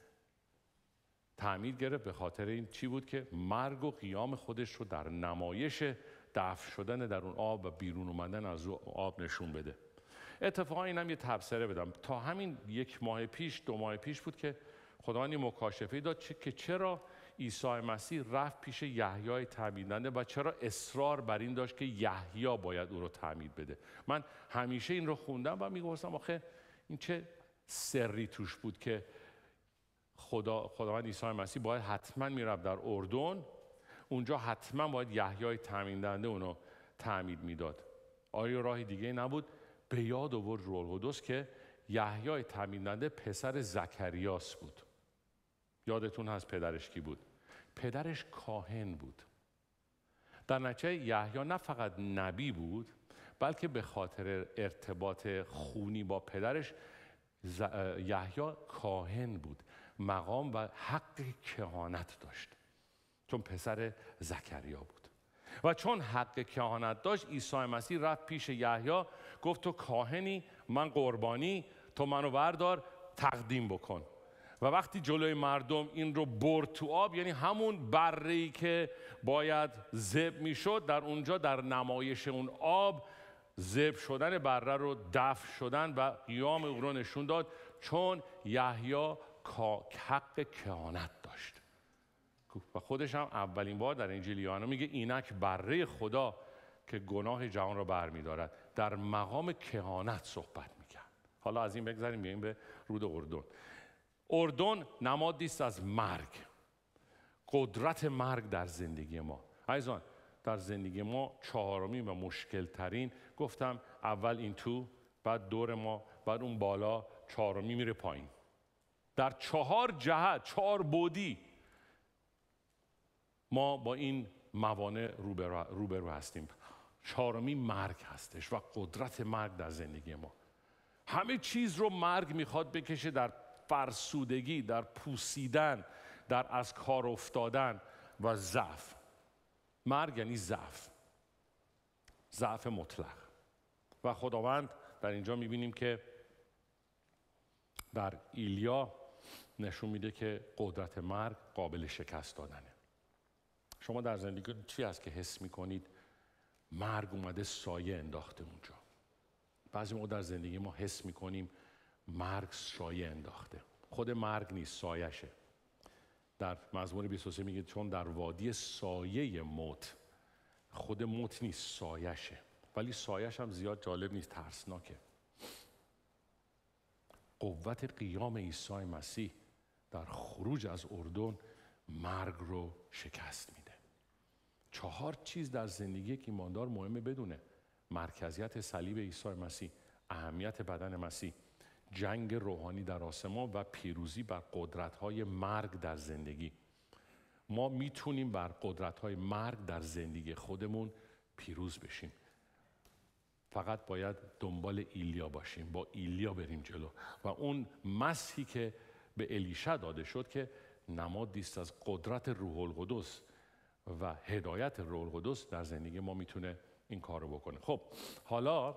تعمید گرفت، به خاطر این چی بود که مرگ و قیام خودش رو در نمایش دفن شدن در اون آب و بیرون اومدن از اون آب نشون بده. اتفاقا اینم یه تبصره بدم، تا همین 1 ماه پیش 2 ماه پیش بود که خداوند یه مکاشفه داد که چرا عیسی مسیح رفت پیش یحیای تعمید دهنده و چرا اصرار بر این داشت که یحیی باید او رو تعمید بده. من همیشه این رو خوندم و میگفتم آخه این چه سری توش بود که خداوند عیسی مسیح باید حتما میرفت در اردن، اونجا حتما باید یحیای تعمید دهنده اونو تعمید میداد. آیا راهی دیگه نبود؟ به یاد آورد روح القدس که یحیای تعمید دهنده پسر زکریاس بود. یادتون هست پدرش کی بود؟ پدرش کاهن بود. در نتیجه یحیی نه فقط نبی بود، بلکه به خاطر ارتباط خونی با پدرش یحیی کاهن بود، مقام و حق کهانت داشت چون پسر زکریا بود. و چون حق کهانت داشت عیسی مسیح رفت پیش یحیی، گفت تو کاهنی، من قربانی، تو منو بردار تقدیم بکن. و وقتی جلوی مردم این رو برد تو آب، یعنی همون بره‌ای که باید ذبح میشد، در اونجا در نمایش اون آب ذبح شدن بره رو، دفن شدن و قیام او رو نشون داد، چون یحیی حق کهانت داشت. و خودش هم اولین بار در انجیل یوحنا میگه اینک بره خدا که گناه جهان را برمی‌دارد، در مقام کهانت صحبت میکرد. حالا از این بگذاریم بیاییم به رود اردن. اردن نمادی است از مرگ، قدرت مرگ در زندگی ما. عزیزان در زندگی ما 4مین و مشکل ترین، گفتم اول این تو، بعد دور ما، بعد اون بالا، 4می میره پایین. در 4 جهت، 4 بعدی ما با این موانع روبرو هستیم. 4می مرگ هستش و قدرت مرگ در زندگی ما. همه چیز رو مرگ میخواد بکشه در فرسودگی، در پوسیدن، در از کار افتادن و ضعف. مرگ یعنی ضعف، ضعف مطلق. و خداوند در اینجا میبینیم که در ایلیا نشون میده که قدرت مرگ قابل شکست دادنه. شما در زندگی چی هست که حس میکنید مرگ اومده سایه انداخته اونجا؟ بعضی موقع در زندگی ما حس میکنیم مرگ سایه انداخته. خود مرگ نیست، سایشه. در مزمور 23 میگه چون در وادی سایه موت، خود موت نیست، سایشه. ولی سایش هم زیاد جالب نیست، ترسناکه. قوت قیام عیسی مسیح در خروج از اردن مرگ رو شکست میده. 4 چیز در زندگی یک ایماندار مهمه بدونه: مرکزیت صلیب عیسی مسیح، اهمیت بدن مسیح، جنگ روحانی در آسمان و پیروزی بر قدرت‌های مرگ در زندگی. ما میتونیم بر قدرت‌های مرگ در زندگی خودمون پیروز بشیم. فقط باید دنبال ایلیا باشیم، با ایلیا بریم جلو. و اون مسیحی که به الیشع داده شد که نمادی است از قدرت روح القدس و هدایت روح القدس در زندگی ما میتونه این کار رو بکنه. خب حالا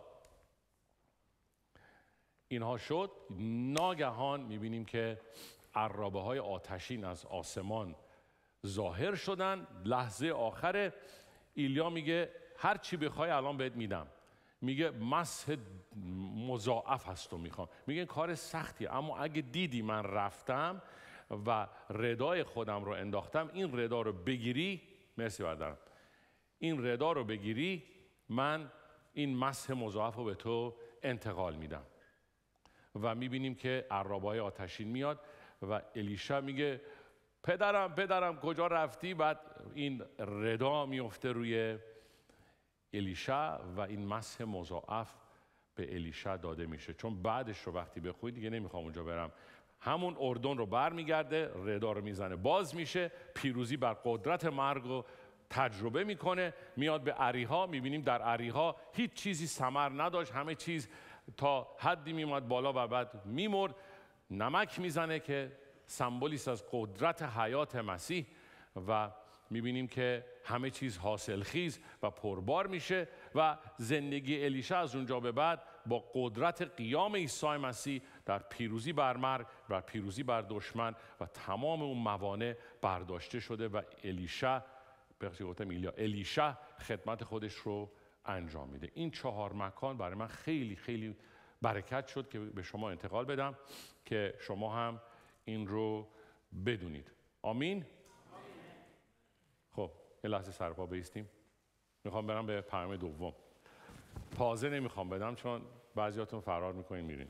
اینها شد، ناگهان میبینیم که عرابه های آتشین از آسمان ظاهر شدن. لحظه آخر ایلیا میگه هر چی بخوای الان بهت میدم. میگه مسح مضاعف هست و میخوام. میگه کار سختی، اما اگه دیدی من رفتم و ردای خودم رو انداختم، این ردا رو بگیری، مرسی برادرم، این ردا رو بگیری، من این مسح مضاعف رو به تو انتقال میدم. و میبینیم که عرابه‌های آتشین میاد و الیشع میگه پدرم کجا رفتی؟ بعد این ردا میفته روی الیشع و این مسح مضاعف به الیشع داده میشه. چون بعدش رو وقتی بخوید، دیگه نمیخوام اونجا برم، همون اردن رو برمیگرده، ردا رو میزنه، باز میشه، پیروزی بر قدرت مرگ رو تجربه میکنه. میاد به اریحا، میبینیم در اریحا هیچ چیزی ثمر نداشت، همه چیز تا حدی میومد بالا و بعد میمرد. نمک میزنه که سمبولیست از قدرت حیات مسیح و میبینیم که همه چیز حاصلخیز و پربار میشه و زندگی الیشع از اونجا به بعد با قدرت قیام عیسی مسیح در پیروزی بر مرگ و پیروزی بر دشمن و تمام اون موانع برداشته شده و الیشع خدمت خودش رو انجام میده. این 4 مکان برای من خیلی خیلی برکت شد که به شما انتقال بدم که شما هم این رو بدونید. آمین. خب یه لحظه سرپا بایستیم. میخوام برم به پیام دوم. تازه نمیخوام بدم چون بعضیاتون فرار میکنین میرین.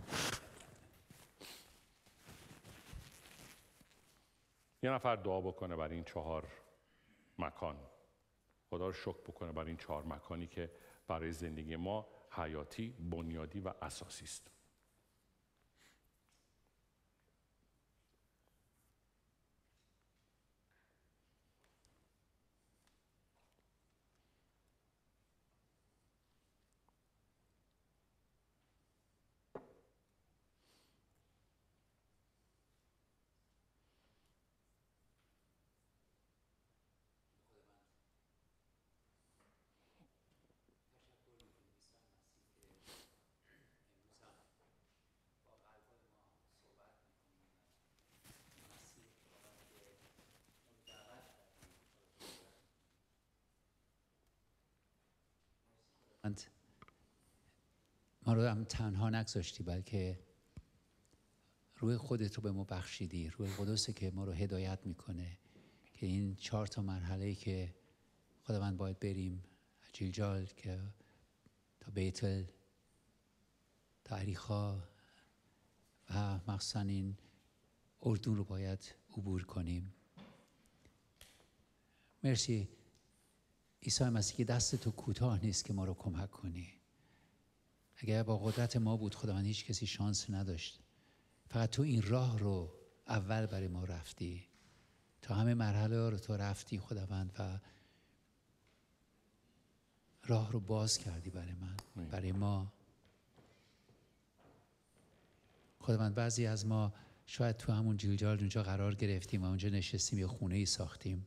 یه نفر دعا بکنه برای این 4 مکان. خدا رو شکر بکنه برای این 4 مکانی که برای زندگی ما حیاتی، بنیادی و اساسی است. ما رو هم تنها نگذاشتی، بلکه روح خودت رو به ما بخشیدی. روح قدسی که ما رو هدایت میکنه که این 4 مرحله‌ای که خداوند باید بریم، جیلجال که تا بیتل، تا اریحا و مخصوصا این اردن رو باید عبور کنیم. مرسی عیسی مسیح که دست تو کوتاه نیست که ما رو کمک کنی. اگر با قدرت ما بود خداوند هیچ کسی شانس نداشت. فقط تو این راه رو اول برای ما رفتی، تا همه مرحله رو تو رفتی خداوند و راه رو باز کردی برای من، برای ما. خداوند بعضی از ما شاید تو همون جیلجال اونجا قرار گرفتیم و اونجا نشستیم، یه خونه ای ساختیم.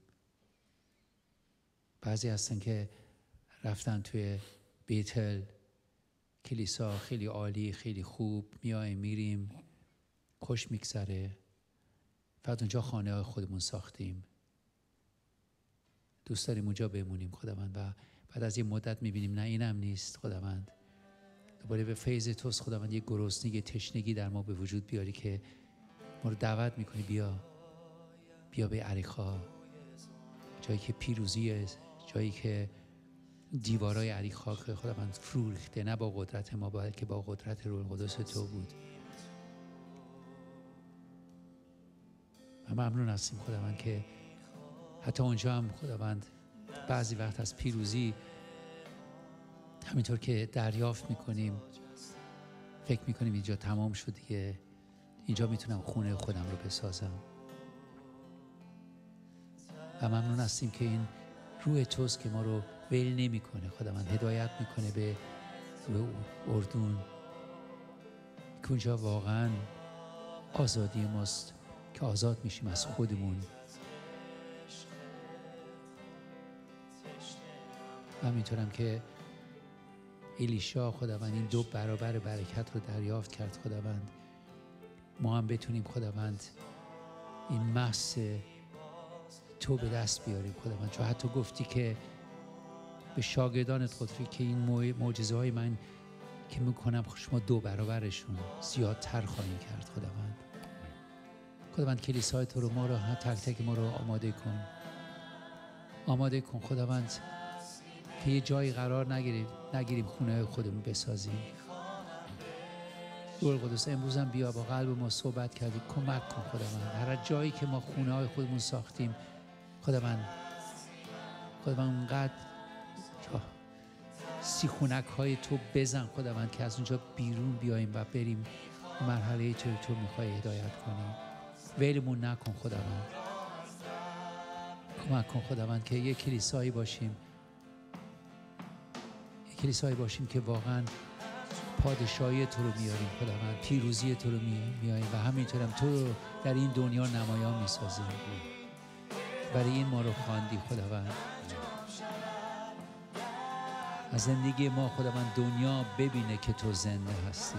بعضی هستن که رفتن توی بیتل، کلیسا خیلی عالی، خیلی خوب، میایم میریم، خوش میگذره، فقط اونجا خانه های خودمون ساختیم، دوست داریم اونجا بمونیم خداوند. و بعد از یه مدت میبینیم نه اینم نیست خداوند. دوباره به فیض توست خداوند، یه گرسنگی، تشنگی در ما به وجود بیاری که ما رو دعوت میکنی بیا به اریحا، جایی که پیروزیه، جایی که دیوارای اریحا که خداوند فرو ریخته، نه با قدرت ما بلکه با قدرت روح القدس تو بود. و ممنون هستیم خداوند که حتی اونجا هم خداوند بعضی وقت از پیروزی همینطور که دریافت میکنیم فکر میکنیم اینجا تمام شد دیگه، اینجا میتونم خونه خودم رو بسازم. و ممنون هستیم که این روح توست که ما رو ول نمیکنه خداوند، هدایت میکنه به اردون که اونجا واقعا آزادی ماست که آزاد میشیم از خودمون. همینطورم که الیشا خداوند این 2 برابر برکت رو دریافت کرد خداوند، ما هم بتونیم خداوند این محض تو به دست بیاریم خداوند، چون حتی گفتی که به شاگردانت گفتی که این معجزه های من که میکنم شما 2 برابرشون زیادتر خواهیم کرد خداوند. خداوند کلیسای تو رو، ما رو، تک تک ما رو آماده کن خداوند که یه جایی قرار نگیریم خونه خودمون بسازیم. روح القدس امروز هم بیا با قلب ما صحبت کردی، کمک کن خداوند. هر جایی که ما خونه های خودمون ساختیم خداوند اونقدر سیخونک های تو بزن خداوند که از اونجا بیرون بیاییم و بریم مرحله تو میخوای هدایت کنیم. ولمون نکن خداوند، کمک کن خداوند که یک کلیسایی باشیم که واقعا پادشاهی تو رو میاریم خداوند، پیروزی تو رو میاریم و همینطورم تو رو در این دنیا نمایان میسازیم. برای این ما رو خواندی خداوند. از زندگی ما خداوند دنیا ببینه که تو زنده هستی.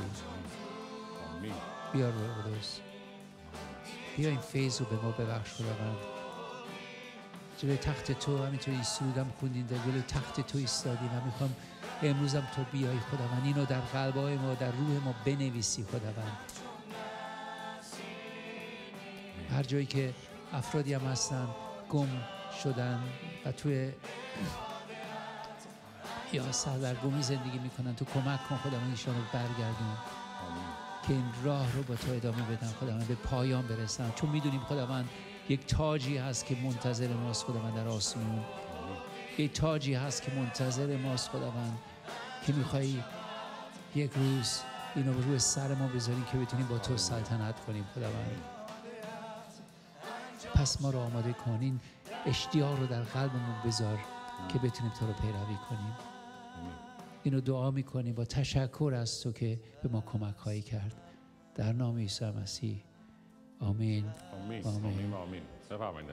بیا روح القدس، بیا این فیض رو به ما ببخش خداوند. جلوی تخت تو همینطوری سرودم خوندین، در جلوی تخت تو ایستادیم و میخوام امروزم تو بیایی خداوند، اینو در قلبای ما، در روح ما بنویسی خداوند. هر جایی که افرادی هم هستن گم شدن و توی یا سردرگمی زندگی میکنن، تو کمک کن خداوند ایشان رو برگردون که این راه رو با تو ادامه بدن خداوند، به پایان برسن، چون میدونیم خداوند یک تاجی هست که منتظر ماست خداوند در آسمون. یک تاجی هست که منتظر ماست خداوند که میخوایی یک روز اینو روی سر ما بذاریم که بتونیم با تو سلطنت کنیم خداوند. پس ما رو آماده کن، این اشتیاق رو در قلبمون بذار که بتونیم تو رو پیروی کنیم. اینو دعا میکنیم با تشکر از تو که به ما کمک خواهی کرد، در نام عیسی مسیح. آمین. آمین. آمین. آمین. بفرمایید.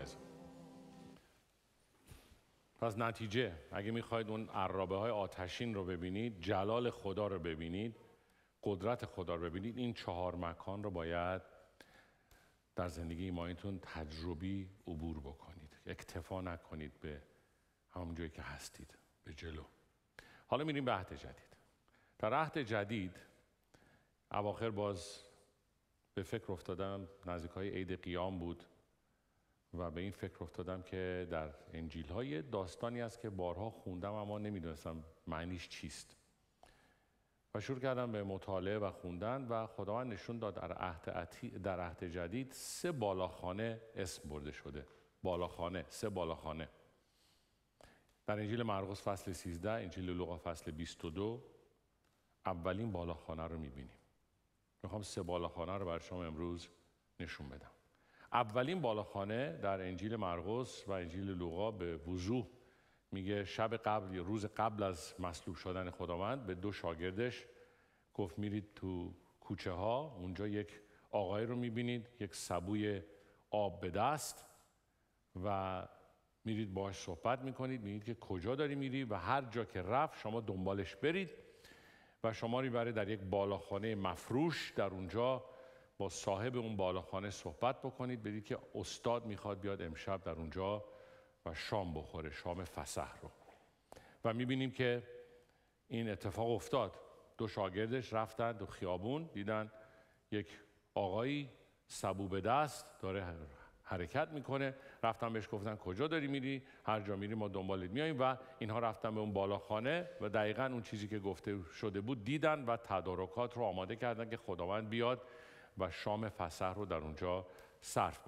پس نتیجه، اگه میخواید اون عرابه های آتشین رو ببینید، جلال خدا رو ببینید، قدرت خدا رو ببینید، این 4 مکان رو باید در زندگی ایمانیتون تجربی عبور بکنید. اکتفا نکنید به همون جایی که هستید، به جلو. حالا میریم به عهد جدید. در عهد جدید اواخر باز به فکر افتادم، نزدیکای عید قیام بود و به این فکر افتادم که در انجیل های داستانی است که بارها خوندم اما نمیدونستم معنیش چیست و شروع کردم به مطالعه و خوندن و خداوند نشون داد در عهد جدید 3 بالاخانه اسم برده شده. بالاخانه، 3 بالاخانه. در انجیل مرقس فصل 13، انجیل لوقا فصل 22 اولین بالاخانه رو میبینیم. میخوام 3 بالاخانه رو برای شما امروز نشون بدم. اولین بالاخانه در انجیل مرقس و انجیل لوقا به وضوح میگه شب قبل یا روز قبل از مصلوب شدن خداوند به 2 شاگردش گفت میرید تو کوچه ها، اونجا یک آقای رو میبینید، یک سبوی آب به دست و میرید باهاش صحبت میکنید، میگید که کجا داری میری و هر جا که رفت شما دنبالش برید و شما رو برای در یک بالاخانه مفروش در اونجا با صاحب اون بالاخانه صحبت بکنید، بدید که استاد میخواد بیاد امشب در اونجا و شام بخوره، شام فسح رو. و میبینیم که این اتفاق افتاد. 2 شاگردش رفتن دو خیابون، دیدن یک آقایی سبو به دست داره حرکت میکنه، رفتن بهش گفتن کجا داری میری؟ هر جا میری ما دنبالت میاییم. و اینها رفتن به اون بالاخانه و دقیقاً اون چیزی که گفته شده بود دیدن و تدارکات رو آماده کردن که خداوند بیاد و شام فسح رو در اونجا صرف بکنه.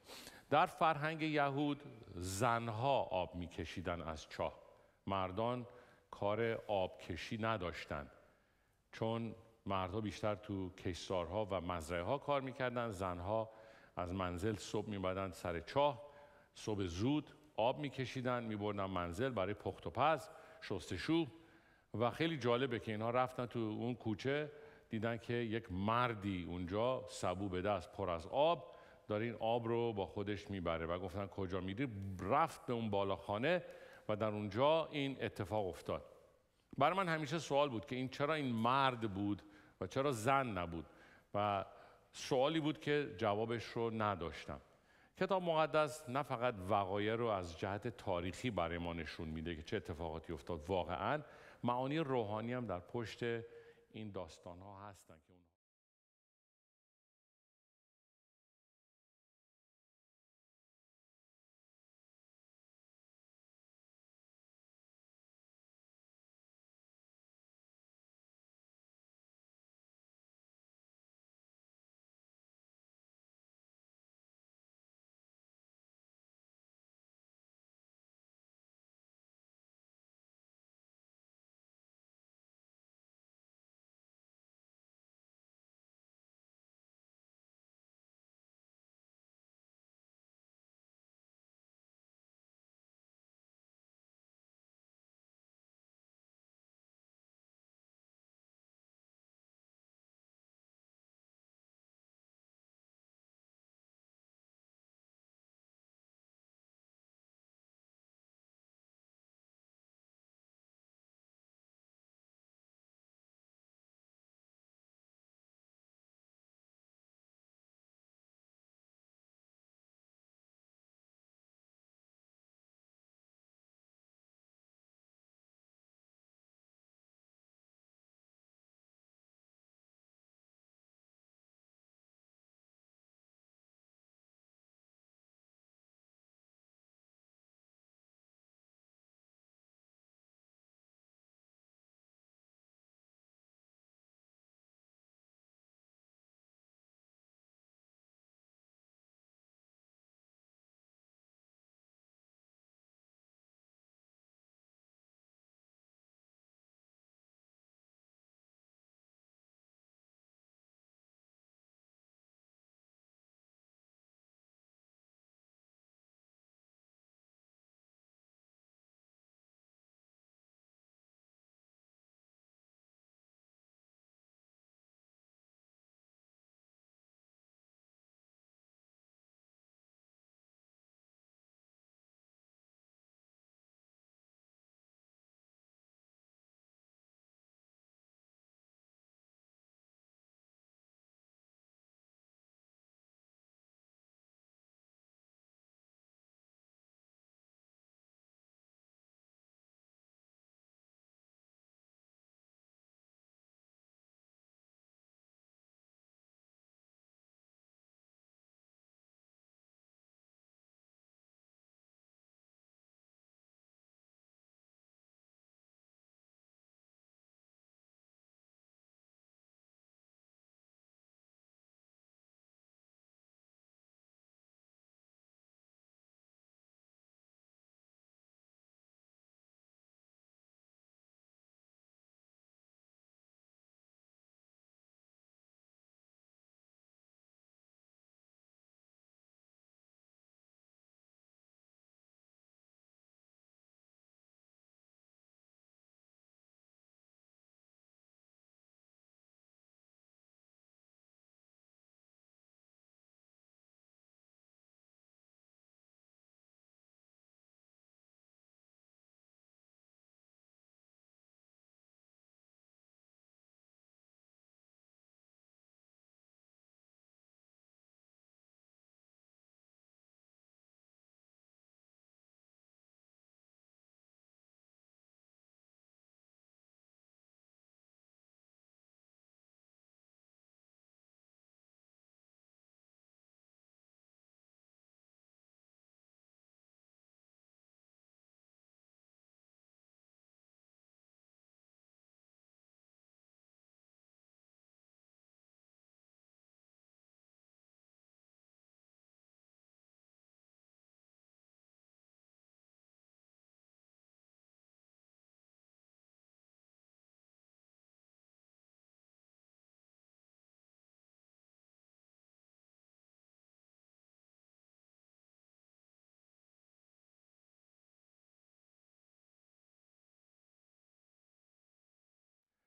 در فرهنگ یهود زنها آب میکشیدن از چاه. مردان کار آب کشی نداشتند، چون مردها بیشتر تو کشتزارها و مزرعه ها کار میکردن. زنها از منزل صبح میبردن سر چاه، صبح زود آب میکشیدن میبردن منزل برای پخت و پز، شستشو. و خیلی جالبه که اینها رفتن تو اون کوچه، دیدن که یک مردی اونجا سبو به دست پر از آب داره این آب رو با خودش میبره و گفتن کجا میری؟ رفت به اون بالاخانه و در اونجا این اتفاق افتاد. برای من همیشه سوال بود که این چرا این مرد بود و چرا زن نبود، و سوالی بود که جوابش رو نداشتم. کتاب مقدس نه فقط وقایع رو از جهت تاریخی برای ما نشون میده که چه اتفاقاتی افتاد، واقعاً معانی روحانی هم در پشت این داستان‌ها هستن که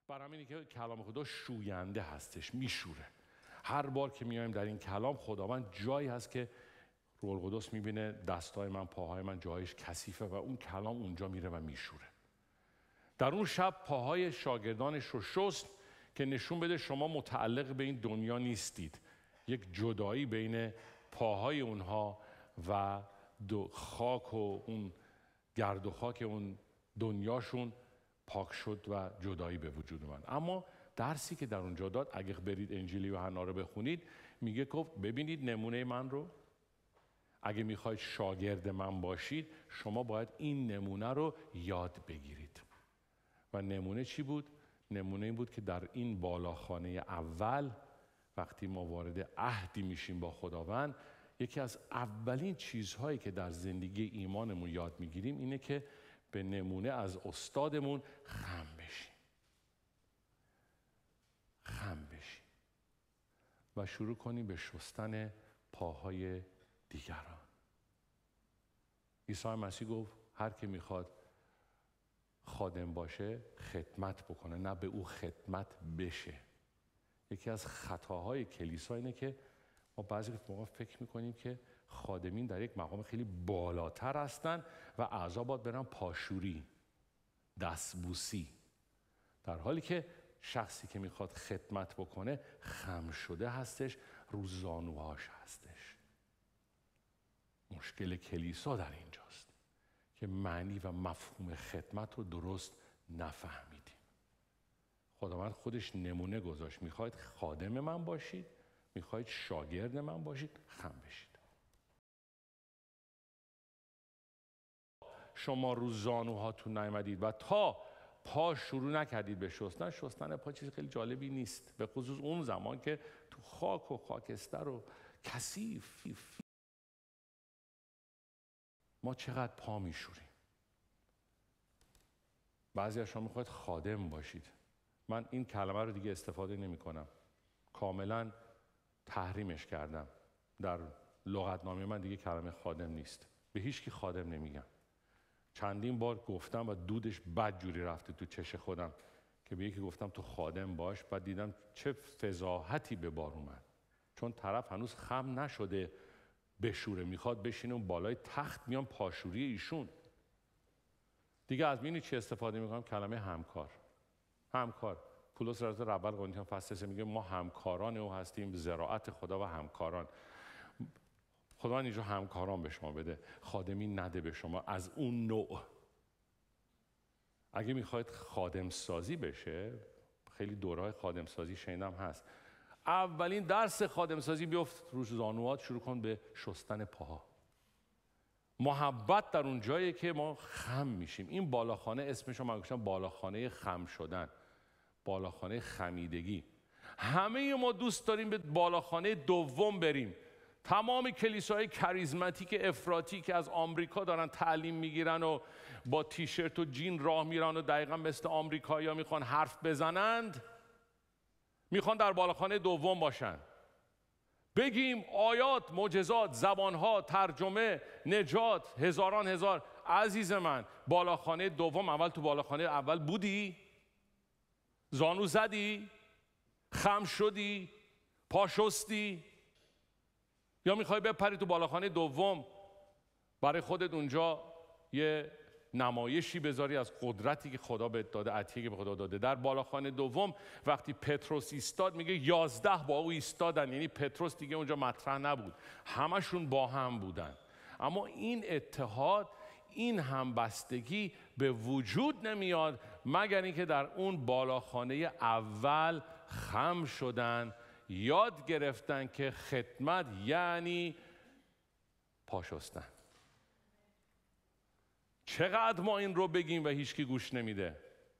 برای همینه که کلام خدا شوینده هستش، میشوره. هر بار که میایم در این کلام، خداوند جایی هست که روح القدس میبینه دستای من، پاهای من جایش کثیفه و اون کلام اونجا میره و میشوره. در اون شب پاهای شاگردانش رو شست که نشون بده شما متعلق به این دنیا نیستید. یک جدایی بین پاهای اونها و خاک و اون گرد و خاک اون دنیاشون پاک شد و جدایی به وجود من. اما درسی که در اونجا داد، اگه برید انجیل یوحنا رو بخونید، میگه گفت ببینید نمونه من رو، اگه میخواید شاگرد من باشید شما باید این نمونه رو یاد بگیرید. و نمونه چی بود؟ نمونه این بود که در این بالاخانه اول وقتی ما وارد عهدی میشیم با خداوند، یکی از اولین چیزهایی که در زندگی ایمانمون یاد میگیریم اینه که به نمونه از استادمون خم بشیم. خم بشیم و شروع کنیم به شستن پاهای دیگران. عیسی مسیح گفت هر که میخواد خادم باشه خدمت بکنه، نه به او خدمت بشه. یکی از خطاهای کلیسا اینه که ما بعضی موقع فکر میکنیم که خادمین در یک مقام خیلی بالاتر هستن و اعضا باید برن پاشوری، دستبوسی، در حالی که شخصی که میخواد خدمت بکنه خم شده هستش، رو زانوهاش هستش. مشکل کلیسا در اینجاست که معنی و مفهوم خدمت رو درست نفهمیدیم. خداوند خودش نمونه گذاشت، میخواید خادم من باشید، میخواید شاگرد من باشید، خم بشید. شما رو زانوهاتون نیامدید و تا پا شروع نکردید به شستن. شستن پا چیز خیلی جالبی نیست، به خصوص اون زمان که تو خاک و خاکستر و کثیف. ما چقدر پا میشوریم. بعضی از شما میخواید خادم باشید. من این کلمه رو دیگه استفاده نمی کنم، کاملا تحریمش کردم. در لغتنامه من دیگه کلمه خادم نیست. به هیچ کی خادم نمیگم. چندین بار گفتم و دودش بد جوری رفته تو چش خودم که به یکی گفتم تو خادم باش، بعد دیدم چه فضاحتی به بار اومد، چون طرف هنوز خم نشده بشوره، میخواد بشینه اون بالای تخت، میان پاشوری ایشون. دیگه از این چی استفاده میکنم؟ کلمه همکار. همکار. پولس رسول اول قرنتیان فصل 3 میگه ما همکاران او هستیم، زراعت خدا و همکاران. خدا اینجا همکاران به شما بده، خادمی نده به شما از اون نوع. اگه میخواید خادم سازی بشه، خیلی دورهای خادم سازی شنیدم هست، اولین درس خادم سازی بیفت روش زانوات، شروع کن به شستن پاها. محبت در اون جاییه که ما خم میشیم. این بالاخانه اسمش رو من گذاشتم بالاخانه خم شدن، بالاخانه خمیدگی. همه ما دوست داریم به بالاخانه دوم بریم. تمام کلیساهای کاریزماتیک افراطی که از آمریکا دارن تعلیم میگیرن و با تیشرت و جین راه میرن و دقیقا مثل آمریکایی‌ها میخوان حرف بزنند، میخوان در بالاخانه دوم باشن. بگیم آیات، معجزات، زبانها، ترجمه، نجات، هزاران هزار. عزیز من، بالاخانه دوم، اول تو بالاخانه اول بودی؟ زانو زدی؟ خم شدی؟ پا شستی؟ یا میخوای بپری تو بالاخانه دوم برای خودت اونجا یه نمایشی بذاری از قدرتی که خدا بهت داده، عطیه که به خدا داده؟ در بالاخانه دوم وقتی پتروس ایستاد میگه 11 با او ایستادن، یعنی پتروس دیگه اونجا مطرح نبود، همشون با هم بودن. اما این اتحاد، این همبستگی به وجود نمیاد مگر اینکه در اون بالاخانه اول خم شدن، یاد گرفتن که خدمت یعنی پاشستن. چقدر ما این رو بگیم و هیچکی گوش نمیده.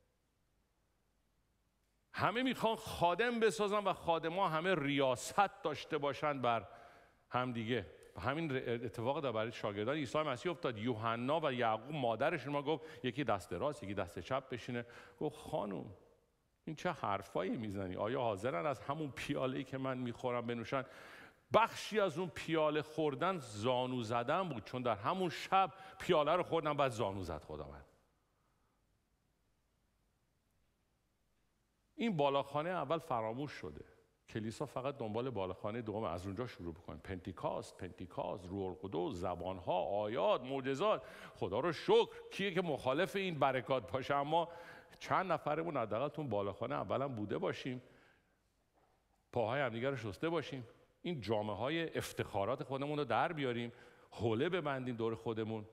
همه میخوان خادم بسازن و خادما همه ریاست داشته باشن بر همدیگه. همین اتفاق در برای شاگردان عیسی مسیح افتاد. یوحنا و یعقوب مادرشون ما گفت یکی دست راست یکی دست چپ بشینه. گفت خانم این چه حرفایی میزنی؟ آیا حاضرن از همون پیاله‌ای که من میخورم بنوشن؟ بخشی از اون پیاله خوردن زانو زدن بود، چون در همون شب پیاله رو خوردن بعد زانو زد خداوند. این بالاخانه اول فراموش شده. کلیسا فقط دنبال بالاخانه دوم، از اونجا شروع بکنه. پنتیکاست، روح القدس، زبانها، آیات، معجزات. خدا رو شکر، کیه که مخالف این برکات باشه؟ اما چند نفرمون حداقل تو بالاخانه اولا بوده باشیم، پاهای همدیگه رو شسته باشیم، این جامعه های افتخارات خودمون رو در بیاریم، حوله ببندیم دور خودمون،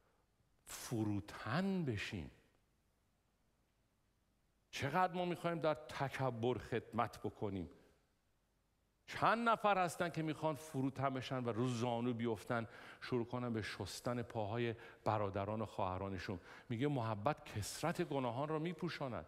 فروتن بشیم. چقدر ما میخوایم در تکبر خدمت بکنیم؟ چند نفر هستن که میخوان فروتن بشن و رو زانو بیفتن، شروع کنن به شستن پاهای برادران و خواهرانشون. میگه محبت کثرت گناهان را میپوشاند.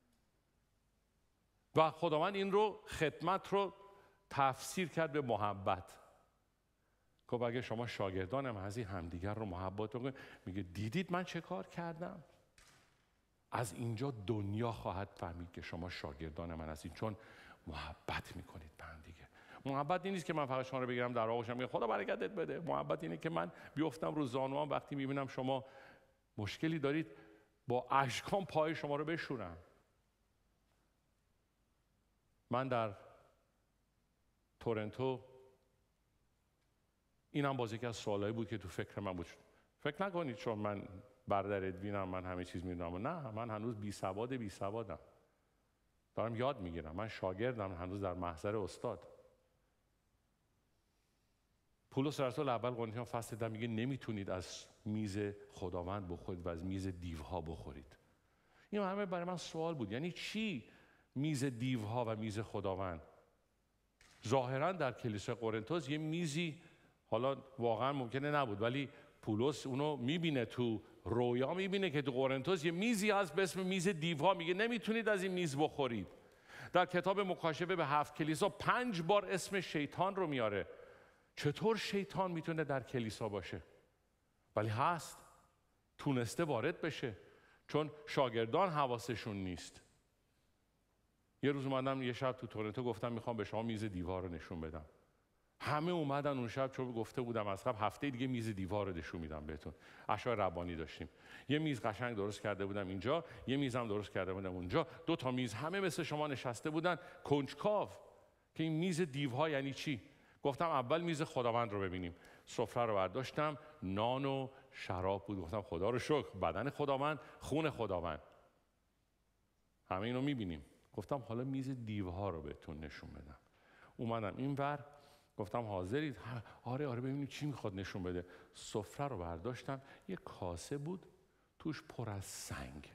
و خداوند این رو، خدمت رو تفسیر کرد به محبت. که اگه شما شاگردان من هستی، همدیگر رو محبت بکنید. میگه دیدید من چه کار کردم؟ از اینجا دنیا خواهد فهمید که شما شاگردان من هستید، چون محبت میکنید به هم دیگه. محبت این نیست که من فقط شما رو بگیرم در آغوشم میگم خدا برکتت بده. محبت اینه که من بیفتم رو زانوام وقتی میبینم شما مشکلی دارید، با اشکام پای شما رو بشورم. من در تورنتو، اینم باز یکی از سوالایی بود که تو فکر من بود. فکر نکنید چون من برادر ادوینم من همه چیز میدونم. نه، من هنوز بی سوادم. دارم یاد میگیرم. من شاگردم، هنوز در محضر استاد. پولس رسول اول قرنتیان فصل 10 میگه نمیتونید از میز خداوند بخورید و از میز دیوها بخورید. این همه برای من سوال بود. یعنی چی میز دیوها و میز خداوند؟ ظاهرا در کلیسای قرنتوس یه میزی، حالا واقعا ممکنه نبود، ولی پولس اونو میبینه، تو رویا میبینه که تو قرنتوس یه میزی هست به اسم میز دیوها. میگه نمیتونید از این میز بخورید. در کتاب مکاشفه به 7 کلیسا 5 بار اسم شیطان رو میاره. چطور شیطان میتونه در کلیسا باشه؟ ولی هست، تونسته وارد بشه، چون شاگردان حواسشون نیست. یه روز اومدم یه شب تو تورنتو، گفتم میخوام به شما میز دیوار رو نشون بدم. همه اومدن اون شب، چون گفته بودم از قبل هفته دیگه میز دیوار رو نشون میدم بهتون. عشای ربانی داشتیم، یه میز قشنگ درست کرده بودم اینجا، یه میزم درست کرده بودم اونجا، 2 تا میز، همه مثل شما نشسته بودن کنجکاو که این میز دیوها یعنی چی. گفتم اول میز خداوند رو ببینیم. سفره رو برداشتم، نان و شراب بود. گفتم خدا رو شکر، بدن خداوند، خون خداوند، همه اینو میبینیم. گفتم حالا میز دیوها رو بهتون نشون بدم. اومدم اینور، گفتم حاضرید؟ آره ببینیم چی میخواد نشون بده. سفره رو برداشتم، یه کاسه بود توش پر از سنگ.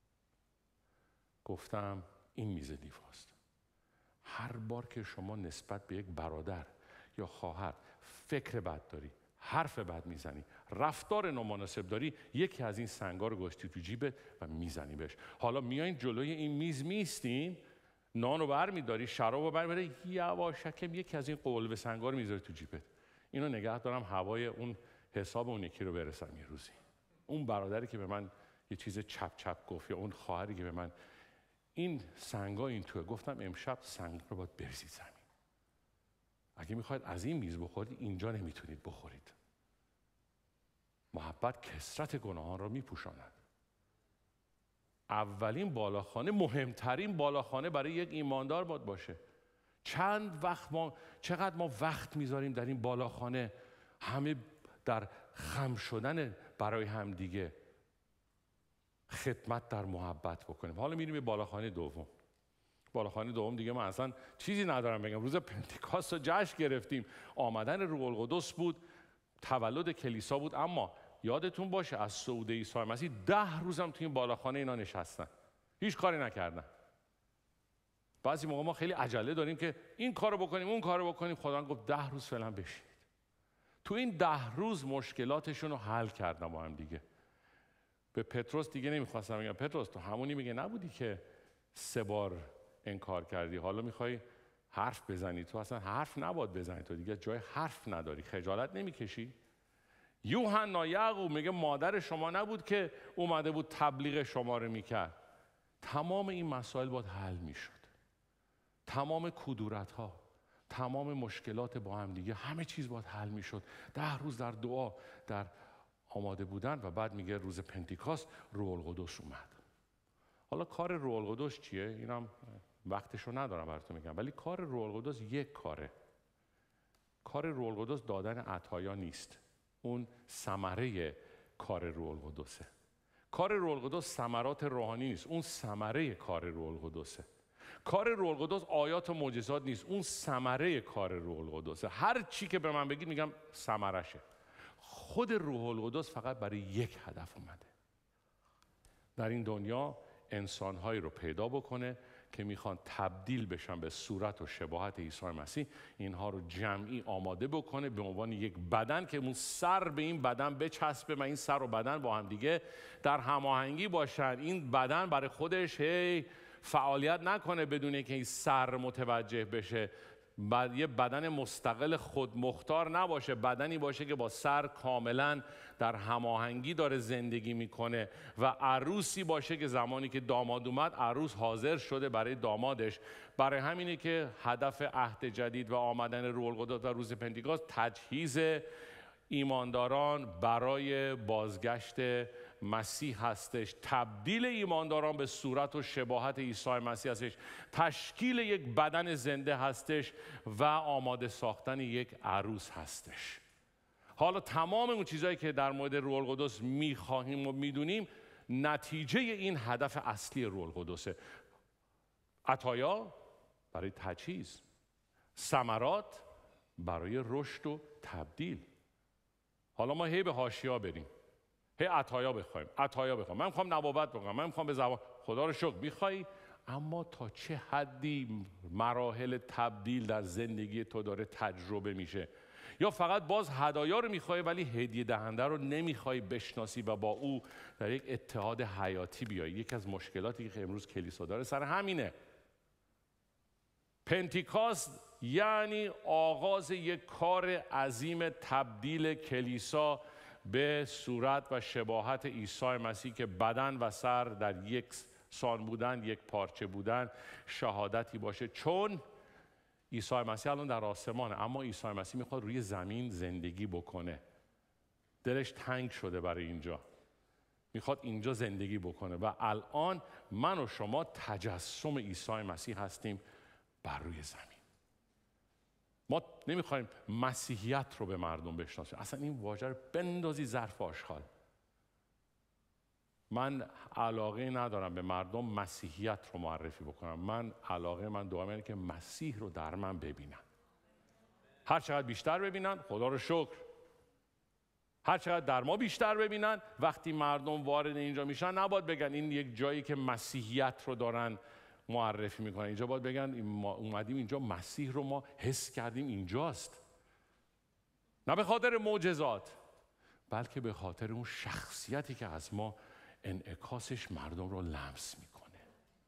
گفتم این میز دیوهاست. هر بار که شما نسبت به یک برادر یا خواهر فکر بد داری، حرف بد میزنی، رفتار نامناسب داری، یکی از این سنگا رو گذاشتی تو جیبت و میزنی بهش. حالا میایین جلوی این میز میستین، نان رو برمیداری، شراب رو برمیداری، یواشکم یکی از این قلب سنگا رو میذاری تو جیبت. اینو نگه دارم هوای اون حساب اون یکی رو برسم یه روزی. اون برادری که به من یه چیز چپ گفت، یا اون خواهری که به من این سنگا این توه، گفتم امشب سنگ رو باید بریزید زمین. اگه میخواید از این میز بخورید، اینجا نمیتونید بخورید. محبت کثرت گناهان را میپوشاند. اولین بالاخانه، مهمترین بالاخانه برای یک ایماندار باید باشه. چقدر ما وقت میذاریم در این بالاخانه، همه در خم شدن برای همدیگه، خدمت در محبت بکنیم. حالا میریم به بالاخانه دوم. بالاخانه دوم دیگه من اصلا چیزی ندارم بگم. روز پنتیکاست رو جشن گرفتیم، آمدن روح القدس بود، تولد کلیسا بود. اما یادتون باشه از صعود عیسی مسیح 10 روزم توی این بالاخانه اینا نشستن، هیچ کاری نکردن. بعضی موقع ما خیلی عجله داریم که این کارو بکنیم اون کارو بکنیم. خدا گفت 10 روز فعلا بشینید. تو این 10 روز مشکلاتشون رو حل کردن با هم دیگه. به پتروس دیگه نمیخواستم بگم پتروس تو همونی میگه نبودی که 3 بار انکار کردی، حالا میخوای حرف بزنی؟ تو اصلا حرف نباید بزنی، تو دیگه جای حرف نداری، خجالت نمیکشی؟ یوحنا یعقوب میگه مادر شما نبود که اومده بود تبلیغ شما رو میکرد. تمام این مسائل باید حل میشد. تمام کدورت ها، تمام مشکلات با هم دیگه، همه چیز باید حل میشد. 10 روز در دعا، در آماده بودن. و بعد میگه روز پنتیکاست روح القدس اومد. حالا کار روح القدس چیه؟ اینم وقتشو ندارم براتون میگم، ولی کار روح القدس یک کاره. کار روح القدس دادن عطایا نیست، اون ثمره کار روح القدسه. کار روح القدس ثمرات روحانی نیست، اون ثمره کار روح القدسه. کار روح القدس آیات و معجزات نیست، اون ثمره کار روح القدسه. هر چی که به من بگید میگم ثمرشه. خود روح القدس فقط برای یک هدف اومده، در این دنیا انسانهایی رو پیدا بکنه که میخوان تبدیل بشن به صورت و شباهت عیسی مسیح، اینها رو جمعی آماده بکنه به عنوان یک بدن که اون سر به این بدن بچسبه و این سر و بدن با هم دیگه در هماهنگی باشن. این بدن برای خودش فعالیت نکنه بدون اینکه این سر متوجه بشه، یه بدن مستقل خودمختار نباشه، بدنی باشه که با سر کاملا در هماهنگی داره زندگی میکنه و عروسی باشه که زمانی که داماد اومد عروس حاضر شده برای دامادش. برای همینه که هدف عهد جدید و آمدن روح القدس در روز پنتیکوست تجهیز ایمانداران برای بازگشت مسیح هستش، تبدیل ایمانداران به صورت و شباهت عیسی مسیح هستش، تشکیل یک بدن زنده هستش و آماده ساختن یک عروس هستش. حالا تمام اون چیزایی که در مورد روح القدس میخواهیم و میدونیم نتیجه این هدف اصلی روح القدسه. عطایا برای تجهیز، ثمرات برای رشد و تبدیل. حالا ما به حاشیه بریم، عطایا بخوایم، من میخوام نبوت بکنم، من میخوام به زبان، خدا رو شکر میخوای، اما تا چه حدی مراحل تبدیل در زندگی تو داره تجربه میشه؟ یا فقط باز هدایا رو میخوای ولی هدیه دهنده رو نمیخوای بشناسی و با او در یک اتحاد حیاتی بیایی؟ یکی از مشکلاتی که امروز کلیسا داره سر همینه. پنتیکاست یعنی آغاز یک کار عظیم تبدیل کلیسا به صورت و شباهت عیسی مسیح که بدن و سر در یک سان بودن، یک پارچه بودن شهادتی باشه. چون عیسی مسیح الان در آسمانه، اما عیسی مسیح میخواد روی زمین زندگی بکنه. دلش تنگ شده برای اینجا، میخواد اینجا زندگی بکنه و الان من و شما تجسم عیسی مسیح هستیم بر روی زمین. ما نمیخوایم مسیحیت رو به مردم بشناسیم، اصلا این واژه رو بندازی ظرف آشغال. من علاقه ندارم به مردم مسیحیت رو معرفی بکنم. من دعا اینه که مسیح رو در من ببینن. هر چقدر بیشتر ببینن، خدا رو شکر، هر چقدر در ما بیشتر ببینن، وقتی مردم وارد اینجا میشن نباید بگن این یک جایی که مسیحیت رو دارن معرفی میکنن. اینجا باید بگن ما اومدیم اینجا، مسیح رو ما حس کردیم اینجاست. نه به خاطر معجزات، بلکه به خاطر اون شخصیتی که از ما انعکاسش مردم رو لمس میکنه.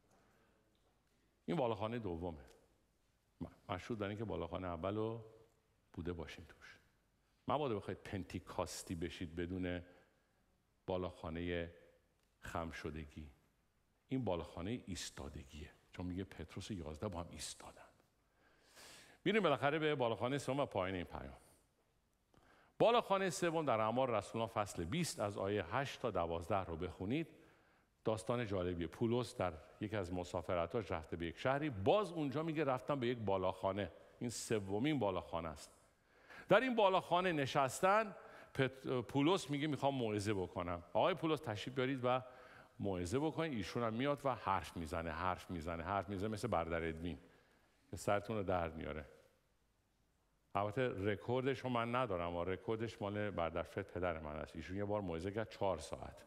این بالاخانه دومه. مشهود بر این که بالاخانه اول رو بوده باشیم توش. مبادا بخواید پنتیکاستی بشید بدون بالاخانه خم شدگی. این بالاخانه ایستادگیه، چون میگه پتروس 11 با هم ایستادن. میریم بالاخره به بالاخانه سوم و پایین این پیام. بالاخانه سوم در اعمال رسولان فصل 20 از آیه 8 تا 12 رو بخونید. داستان جالبیه. پولس در یکی از مسافرتاش رفته به یک شهری، باز اونجا میگه رفتم به یک بالاخانه. این سومین بالاخانه است. در این بالاخانه نشستن، پولس میگه میخوام موعظه بکنم. آقای پولس تشریف بیارید و موعظه بکنید. ایشون هم میاد و حرف میزنه مثل برادر ادوین که سرتون رو درد میاره. البته رکوردش رو من ندارم و رکوردش مال برادر فرد پدر من است. ایشون یه بار موعظه کرد 4 ساعت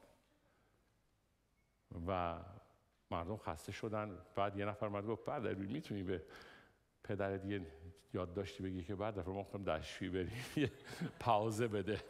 و مردم خسته شدن. بعد یه نفر اومد گفت برادر ادوین میتونی به پدرت یه یادداشتی بگی که بعد دفعه ما می‌خوایم دستشویی بریم یه پاوزه بده.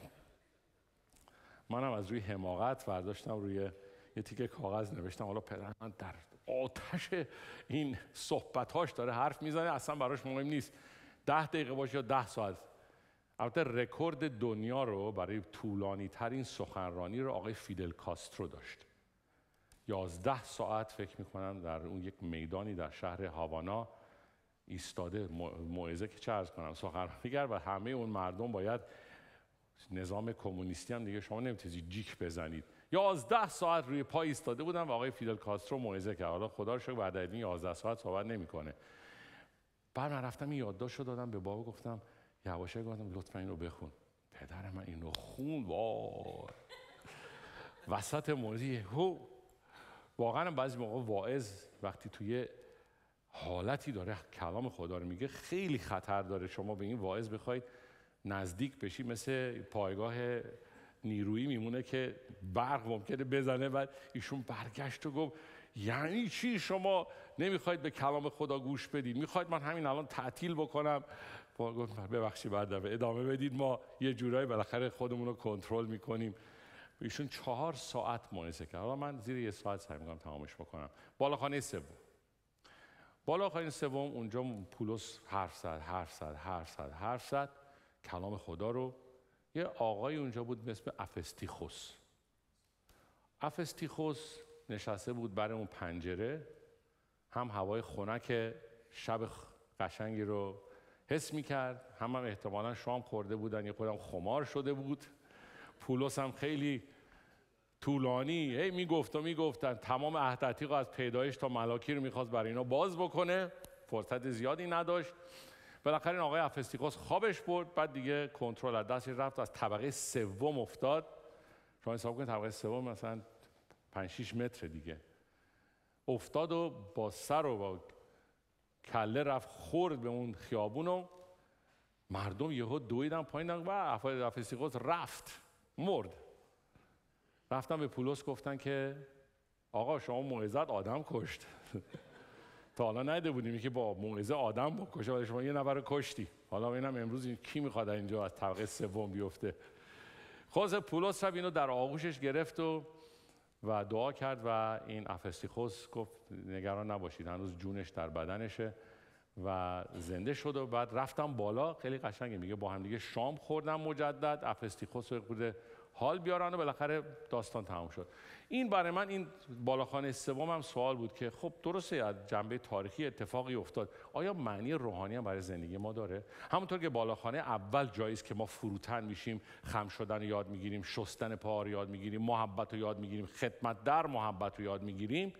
منم از روی حماقت برداشتم روی یه تیکه کاغذ نوشتم حالا پدر من در آتش این صحبتاش داره حرف میزنه، اصلا براش مهم نیست 10 دقیقه باشه یا 10 ساعت. البته رکورد دنیا رو برای طولانی ترین سخنرانی رو آقای فیدل کاسترو داشت. 11 ساعت فکر میکنم در اون یک میدانی در شهر هاوانا ایستاده موعظه که چه عرض کنم سخنرانی کرد و همه اون مردم باید، نظام کمونیستی هم دیگه شما نمیتونید جیک بزنید، 11 ساعت روی پای ایستاده بودم و آقای فیدل کاسترو موعظه کرد. حالا خدا رو شکر بعد از این 11 ساعت صحبت نمیکنه. بعد من رفتم این یادداشت رو دادم به بابا، گفتم یواشه، گفتم لطفا اینو بخون. پدر من اینو خون، وای وسط موعظه. واقعا بعضی موقع واعظ وقتی توی حالتی داره کلام خدا رو میگه خیلی خطر داره شما به این واعظ بخواید نزدیک بشی. مثل پایگاه نیرویی میمونه که برق ممکنه بزنه. بعد ایشون برگشت و گفت یعنی چی شما نمیخواید به کلام خدا گوش بدید؟ میخواید من همین الان تعطیل بکنم؟ گفت ببخشید بعد ادامه بدید، ما یه جورایی بالاخره خودمون رو کنترل میکنیم. ایشون 4 ساعت موعظه کرد. حالا من زیر 1 ساعت سعی میکنم تمامش بکنم. بالاخانه سوم اونجا پولس حرف زد کلام خدا رو. یه آقای اونجا بود به اسم افستیخوس نشسته بود برای اون پنجره، هم هوای خنک شب قشنگی رو حس میکرد، هم احتمالاً شام خورده بودن، یه خودم خمار شده بود. پولس هم خیلی طولانی هی میگفتن تمام عهد عتیق از پیدایش تا ملاکی رو میخواست برای اینا باز بکنه، فرصت زیادی نداشت. بالاخره این آقای افستیخوس خوابش برد. بعد دیگه کنترل از دستش رفت، از طبقه 3 افتاد. شما حساب کنید طبقه 3 مثلا 5-6 متر دیگه افتاد و با سر و با کله رفت خورد به اون خیابون و مردم یهو دویدن پایین و افستیخوس رفت مرد. رفتن به پولس گفتن که آقا شما موعظت آدم کشت. تا حالا ندیده بودیم که با موعظه آدم بکشه، ولی شما یه نفر رو کشتی. حالا ببینم امروز کی میخواد اینجا از طبقه 3 بیفته. خلاص پولس رفت اینو در آغوشش گرفت و دعا کرد و این افستیخوس گفت نگران نباشید هنوز جونش در بدنشه و زنده شد. و بعد رفتم بالا، خیلی قشنگه، میگه با هم دیگه شام خوردم مجدد، افستیخوس رو خود حال بیارن و بالاخره داستان تمام شد. این برای من این بالاخانه 3 هم سوال بود که خب درسته از جنبه تاریخی اتفاقی افتاد، آیا معنی روحانی هم برای زندگی ما داره؟ همونطور که بالاخانه اول جایی است که ما فروتن میشیم، خم شدن رو یاد میگیریم، شستن پا رو یاد میگیریم، محبت رو یاد میگیریم، خدمت در محبت رو یاد میگیریم.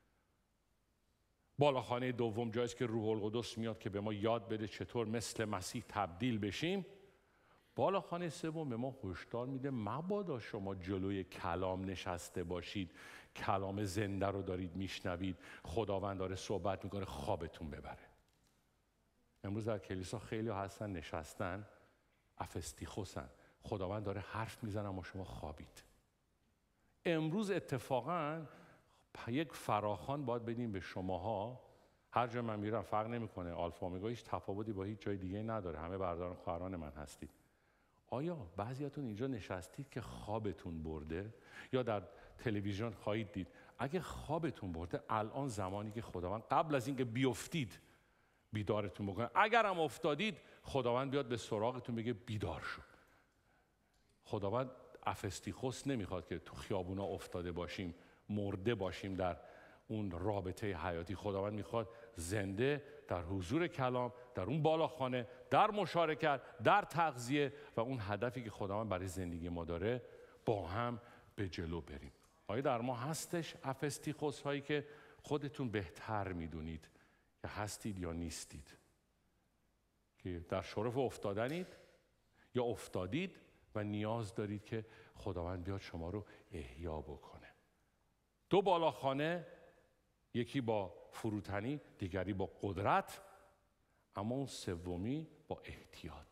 بالاخانه دوم جایی است که روح القدس میاد که به ما یاد بده چطور مثل مسیح تبدیل بشیم. بالاخانه 3 به ما هشدار میده مبادا شما جلوی کلام نشسته باشید، کلام زنده رو دارید میشنوید، خداوند داره صحبت میکنه، خوابتون ببره. امروز در کلیسا خیلی هستن نشستن افستیخوسن، خداوند داره حرف میزنه اما شما خوابید. امروز اتفاقا یک فراخوان باید بدیم به شماها. هر جا من میرم فرق نمیکنه، آلفا اومگا هیچ تفاوتی با هیچ جای دیگه نداره، همه برادران خواهران من هستید. آیا بعضیاتون اینجا نشستید که خوابتون برده؟ یا در تلویزیون خواهید دید اگه خوابتون برده الان زمانی که خداوند قبل از اینکه بیفتید بیدارتون بکنه. اگر هم افتادید خداوند بیاد به سراغتون بگه بیدار شو. خداوند افستیخوس نمیخواد که تو خیابونا افتاده باشیم، مرده باشیم در اون رابطه حیاتی. خداوند میخواد زنده در حضور کلام، در اون بالاخانه، در مشارکت، در تغذیه و اون هدفی که خداوند برای زندگی ما داره با هم به جلو بریم. آیا در ما هستش افستیخوس هایی که خودتون بهتر میدونید که هستید یا نیستید، که در شرف افتادنید یا افتادید و نیاز دارید که خداوند بیاد شما رو احیا بکنه؟ 2 بالاخانه، یکی با فروتنی، دیگری با قدرت، اما اون 3 با احتیاط.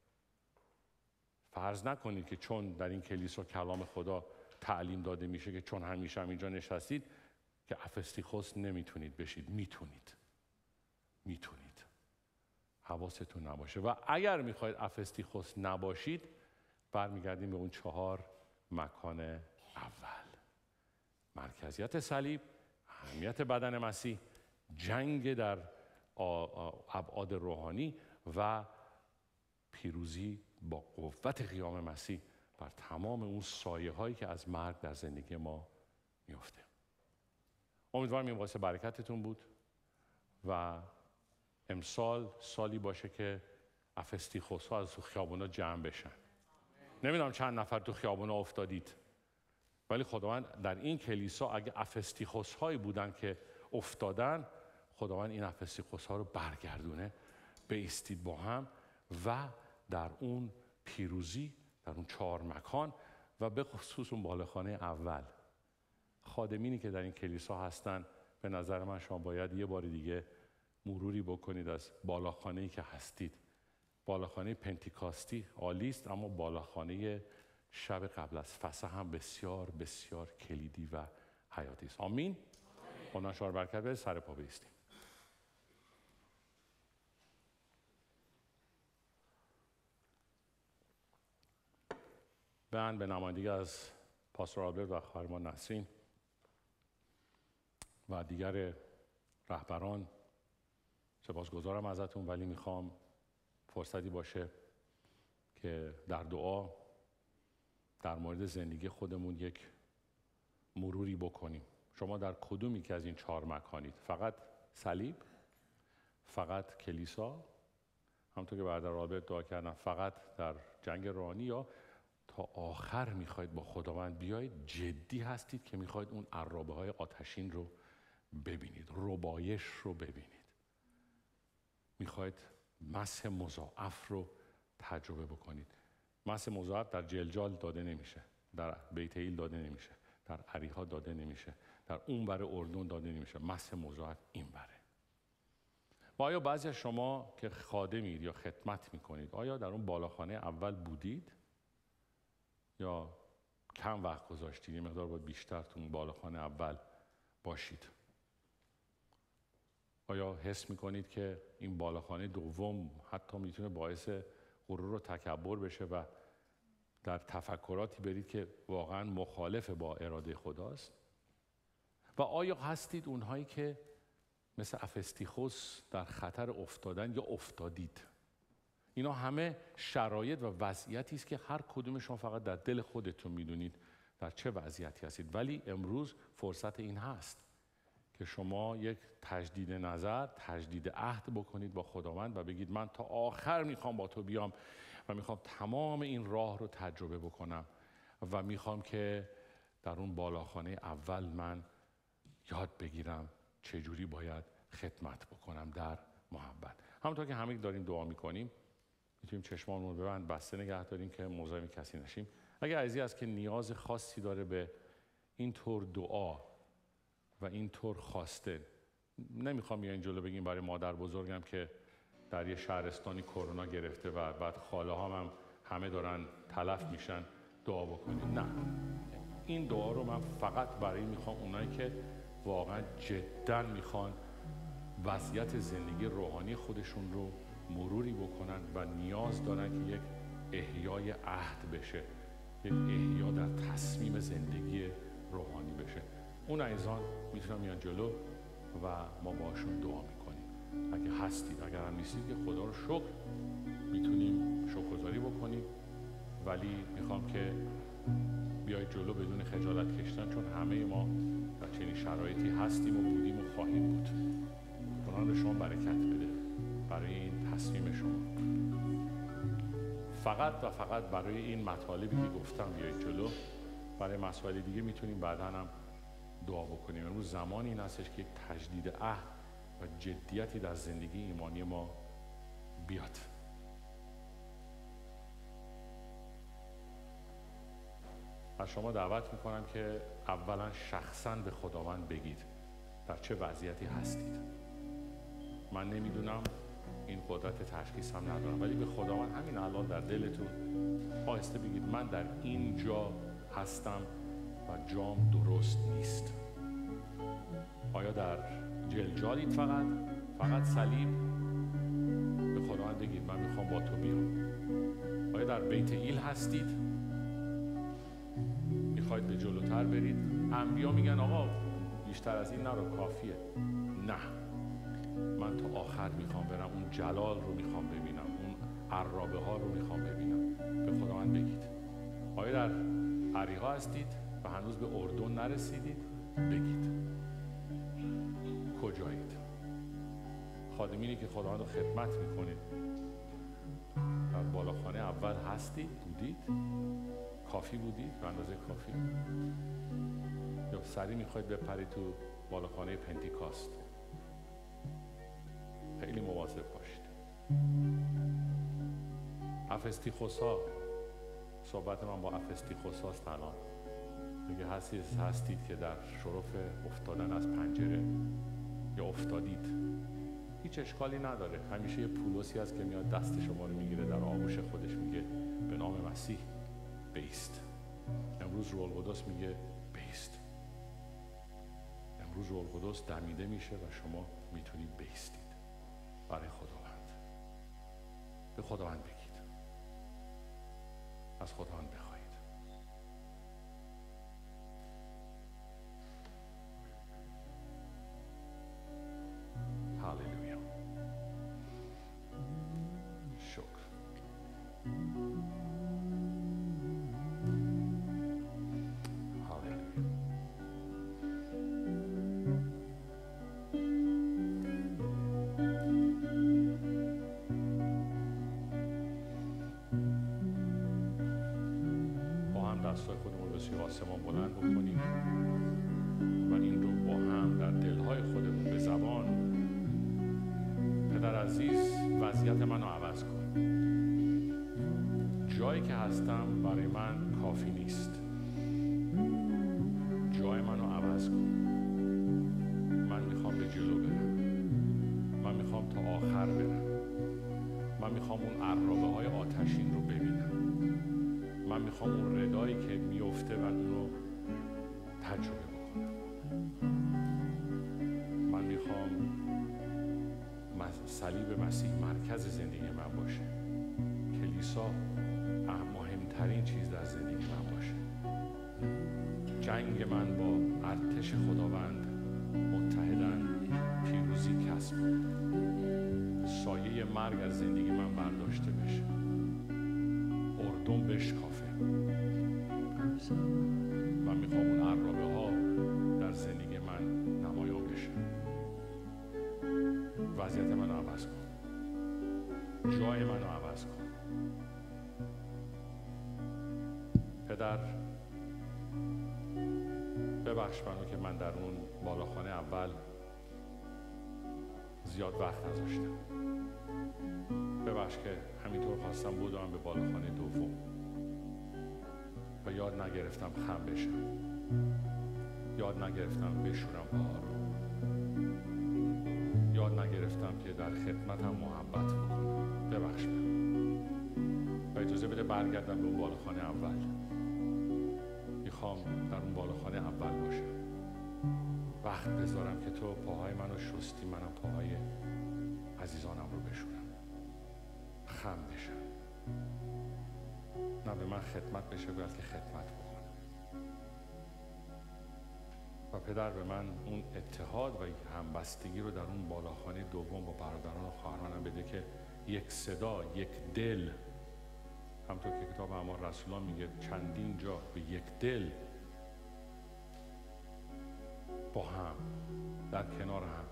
فرض نکنید که چون در این کلیسا کلام خدا تعلیم داده میشه که چون همیشه هم اینجا نشستید که افستیخوس نمیتونید بشید. میتونید. حواستون نباشه. و اگر میخواید افستیخوس نباشید برمیگردیم به اون 4 مکان اول: مرکزیت صلیب، اهمیت بدن مسیح، جنگ در ابعاد روحانی و پیروزی با قوت قیام مسیح بر تمام اون سایه هایی که از مرگ در زندگی ما میفته. امیدوارم این واسه برکتتون بود و امسال سالی باشه که افستیخوس ها از تو خیابونا جمع بشن. نمیدونم چند نفر تو خیابونا افتادید، ولی خداوند در این کلیسا اگه افستیخوس هایی بودن که افتادن، خداوند این افستیخوس ها رو برگردونه، بایستید با هم و در اون پیروزی، در اون 4 مکان و به خصوص اون بالاخانه اول، خادمینی که در این کلیسا هستن، به نظر من شما باید یه بار دیگه مروری بکنید از بالاخانه‌ای که هستید. بالاخانه پنتیکاستی عالی است، اما بالاخانه شب قبل از فسح هم بسیار بسیار کلیدی و حیاتی است. آمین. خدا شما رو برکت بده. سر پا بایستیم. من به نمایندگی از پاستور آلبرت و خواهرمان نسرین و دیگر رهبران سپاسگزارم ازتون، ولی میخوام فرصتی باشه که در دعا در مورد زندگی خودمون یک مروری بکنیم. شما در کدومی که از این 4 مکانید؟ فقط صلیب؟ فقط کلیسا؟ همونطور که برادر آلبرت دعا کردن فقط در جنگ روحانی، یا تا آخر میخواید با خداوند بیایید، جدی هستید که میخواید اون عرابه های آتشین رو ببینید، ربایش رو ببینید، میخواید مسح مضاعف رو تجربه بکنید. مسح مضاعف در جلجال داده نمیشه، در بیت ایل داده نمیشه، در اریحا داده نمیشه، در اون بر اردن داده نمیشه. مسح مضاعف این بره. و آیا بعضی از شما که خادمید یا خدمت میکنید، آیا در اون بالاخانه اول بودید یا کم وقت گذاشتید؟ یه مقدار باید بیشتر تو اون بالاخانه اول باشید. آیا حس میکنید که این بالاخانه دوم حتی میتونه باعث غرور و تکبر بشه و در تفکراتی برید که واقعا مخالف با اراده خداست؟ و آیا هستید اونهایی که مثل افستیخوس در خطر افتادن یا افتادید؟ اینا همه شرایط و وضعیتی است که هر کدوم شما فقط در دل خودتون میدونید در چه وضعیتی هستید. ولی امروز فرصت این هست که شما یک تجدید نظر، تجدید عهد بکنید با خداوند و بگید من تا آخر میخوام با تو بیام و میخوام تمام این راه رو تجربه بکنم و میخوام که در اون بالاخانه اول من یاد بگیرم چجوری باید خدمت بکنم در محبت. همونطور که همه داریم دعا میکنیم، میتونیم چشمانمون رو ببند بسته نگه داریم که مزاحم کسی نشیم. اگر عزیزی هست که نیاز خاصی داره به این طور دعا و این طور خواسته، نمیخوام بیاین جلو بگیم برای مادر بزرگم که در یه شهرستانی کرونا گرفته و بعد خاله هم همه دارن تلف میشن دعا بکنید. نه، این دعا رو من فقط برای میخوام اونایی که واقعا جدا میخوان وضعیت زندگی روحانی خودشون رو مروری بکنن و نیاز دارن که یک احیای عهد بشه، یک احیا در تصمیم زندگی روحانی بشه. اون عزیزان میتونن میان جلو و ما باشون دعا میکنیم. اگه هستید، اگر هم نیستید که خدا رو شکر میتونیم شکرگزاری بکنیم، ولی میخوام که بیاید جلو بدون خجالت کشیدن، چون همه ما در چنین شرایطی هستیم و بودیم و خواهیم بود. خدا به شما برکت بده برای این تصمیم شما. فقط و فقط برای این مطالبی که گفتم بیاید جلو. برای مسائل دیگه میتونیم بعدا هم دعا بکنیم. امروز زمان این هستش که یک تجدید عهد و جدیتی در زندگی ایمانی ما بیاد. از شما دعوت میکنم که اولا شخصا به خداوند بگید در چه وضعیتی هستید. من نمیدونم، این قدرت تشخیص هم ندارم، ولی به خداوند همین الان در دلتون آهسته بگید من در این جا هستم و جام درست نیست. آیا در جلجالید فقط صلیب؟ به خداوند بگید من میخوام با تو بیام. آیا در بیت ایل هستید؟ میخواید به جلوتر برید؟ انبیا میگن آقا بیشتر از این نرو، کافیه. نه، من تا آخر میخوام برم، اون جلال رو میخوام ببینم، اون عرابه ها رو میخوام ببینم. به خداوند بگید. آیا در اریحا هستید و هنوز به اردن نرسیدید؟ بگید کجایید. خادمینی که خداوند رو خدمت میکنید در بالاخانه اول هستید، بودید؟ کافی بودید به اندازه کافی؟ یا سریع میخواید بپرید تو بالاخانه پنتیکاست؟ خیلی مواظب باشید. افستیخوس‌ها، صحبت من با افستیخوس‌هاست الان. میگه هستید که در شرف افتادن از پنجره یا افتادید، هیچ اشکالی نداره. همیشه یه پولوسی هست که میاد دست شما رو میگیره در آغوش خودش، میگه به نام مسیح بیست. امروز روح القدس میگه بیست. امروز روح القدس دمیده میشه و شما میتونید بیستید برای خداوند. به خداوند بگید، از خداوند بخواید. هاللویا. شکر. هاللویا. با هم دستای خودمون رو به سوی آسمان بلند بکنیم و این رو با هم در دلهای خودمون به زبان: پدر عزیز، وضعیت منو عوض کن. جایی که هستم برای من کافی نیست. جای منو عوض کن. من میخوام به جلو برم. من میخوام تا آخر برم. من میخوام اون عرابه های آتشین رو ببینم. من میخوام اون ردایی که میفته و اونو تجربه بکنم. من میخوام صلیب مسیح مرکز زندگی من باشه. کلیسا مهمترین چیز در زندگی من باشه. جنگ من با ارتش خداوند متحدن پیروزی کسب. سایه مرگ از زندگی من برداشته بشه. اردم بشکافه. من میخوام اون عرابه ها در زندگی من نمایان بشه. وضعیت منو عوض کن. جای منو عوض کن. پدر، ببخش منو که من در اون بالاخانه اول زیاد وقت نذاشتم. ببخش که همینطور خواستم بودم به بالاخانه دوم و یاد نگرفتم خم بشم. یاد نگرفتم بشورم پاها رو. یاد نگرفتم که در خدمتم محبت بکنم. ببخش من و اجازه بده برگردم به اون بالاخانه اول. میخوام در اون بالاخانه اول باشم. وقت بذارم که تو پاهای منو شستی، منم پاهای عزیزانم رو بشورم. خم بشم. نه به من خدمت بشه، بلکه خدمت بکنم. و پدر به من اون اتحاد و همبستگی رو در اون بالاخانه دوم با برادران و خواهرانم بده که یک صدا، یک دل، همطور که کتاب اعمال رسولان میگه چندین جا به یک دل با هم در کنار هم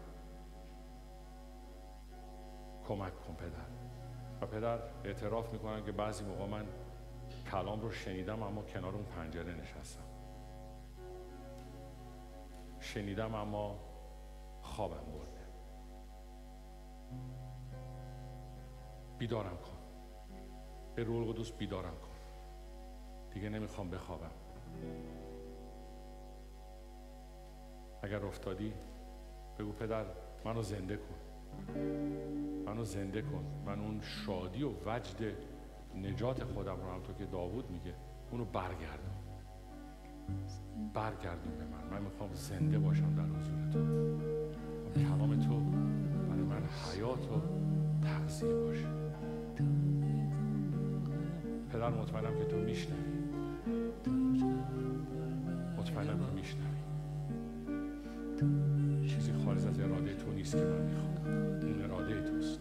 کمک کن پدر. و پدر اعتراف میکنم که بعضی موقع من کلام رو شنیدم اما کنار اون پنجره نشستم. شنیدم اما خوابم برده. بیدارم کن. به روح القدس بیدارم کن. دیگه نمیخوام بخوابم. اگر افتادی بگو پدر منو زنده کن. منو زنده کن. من اون شادی و وجد نجات خودم رو همونطور که داوود میگه اونو برگردون به من. من میخوام زنده باشم در حضور تو. کلام تو برای من حیات و تغذیه باشه. پدر مطمئنم که تو میشنوی. مطمئنم که میشنوی. چیزی خارج از اراده تو نیست که من میخوام. این اراده توست.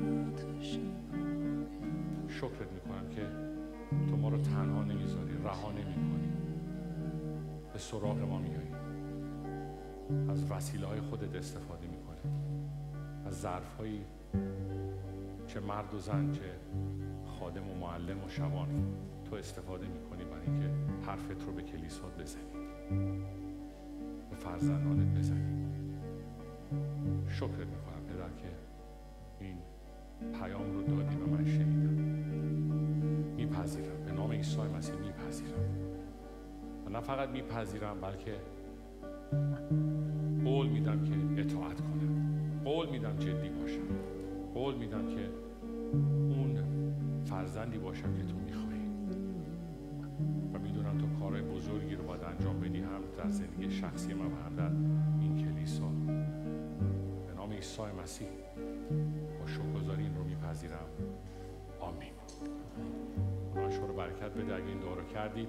شکرت میکنم که تو ما رو تنها نمیذاری، رها نمیکنی. به سراغ ما میایی. از وسیله های خودت استفاده میکنی. از ظرف هایی چه مرد و زن، چه خادم و معلم و شبان، تو تو استفاده میکنی برای اینکه حرفت رو به کلیسات بزنی، به فرزندانت بزنی. شکرت میکنم پدر که این پیام رو دادی و من شنیدم. میپذیرم، به نام عیسی مسیح میپذیرم و نه فقط میپذیرم بلکه قول میدم که اطاعت کنم، قول میدم جدی باشم، قول میدم که اون فرزندی باشم که تو میخوایی و میدونم تو کارهای بزرگی رو باید انجام بدی، هم در زندگی شخصی من و هم در این کلیسا. به نام عیسی مسیح با شکرگزاری این رو میپذیرم. آمین. خدا شما رو برکت بده. اگه این دعا رو کردید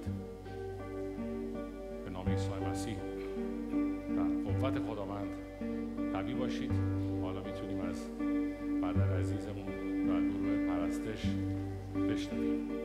به نام عیسی مسیح در قوت خداوند قوی باشید. حالا میتونیم از برادر عزیزمون در گروه پرستش بشنویم.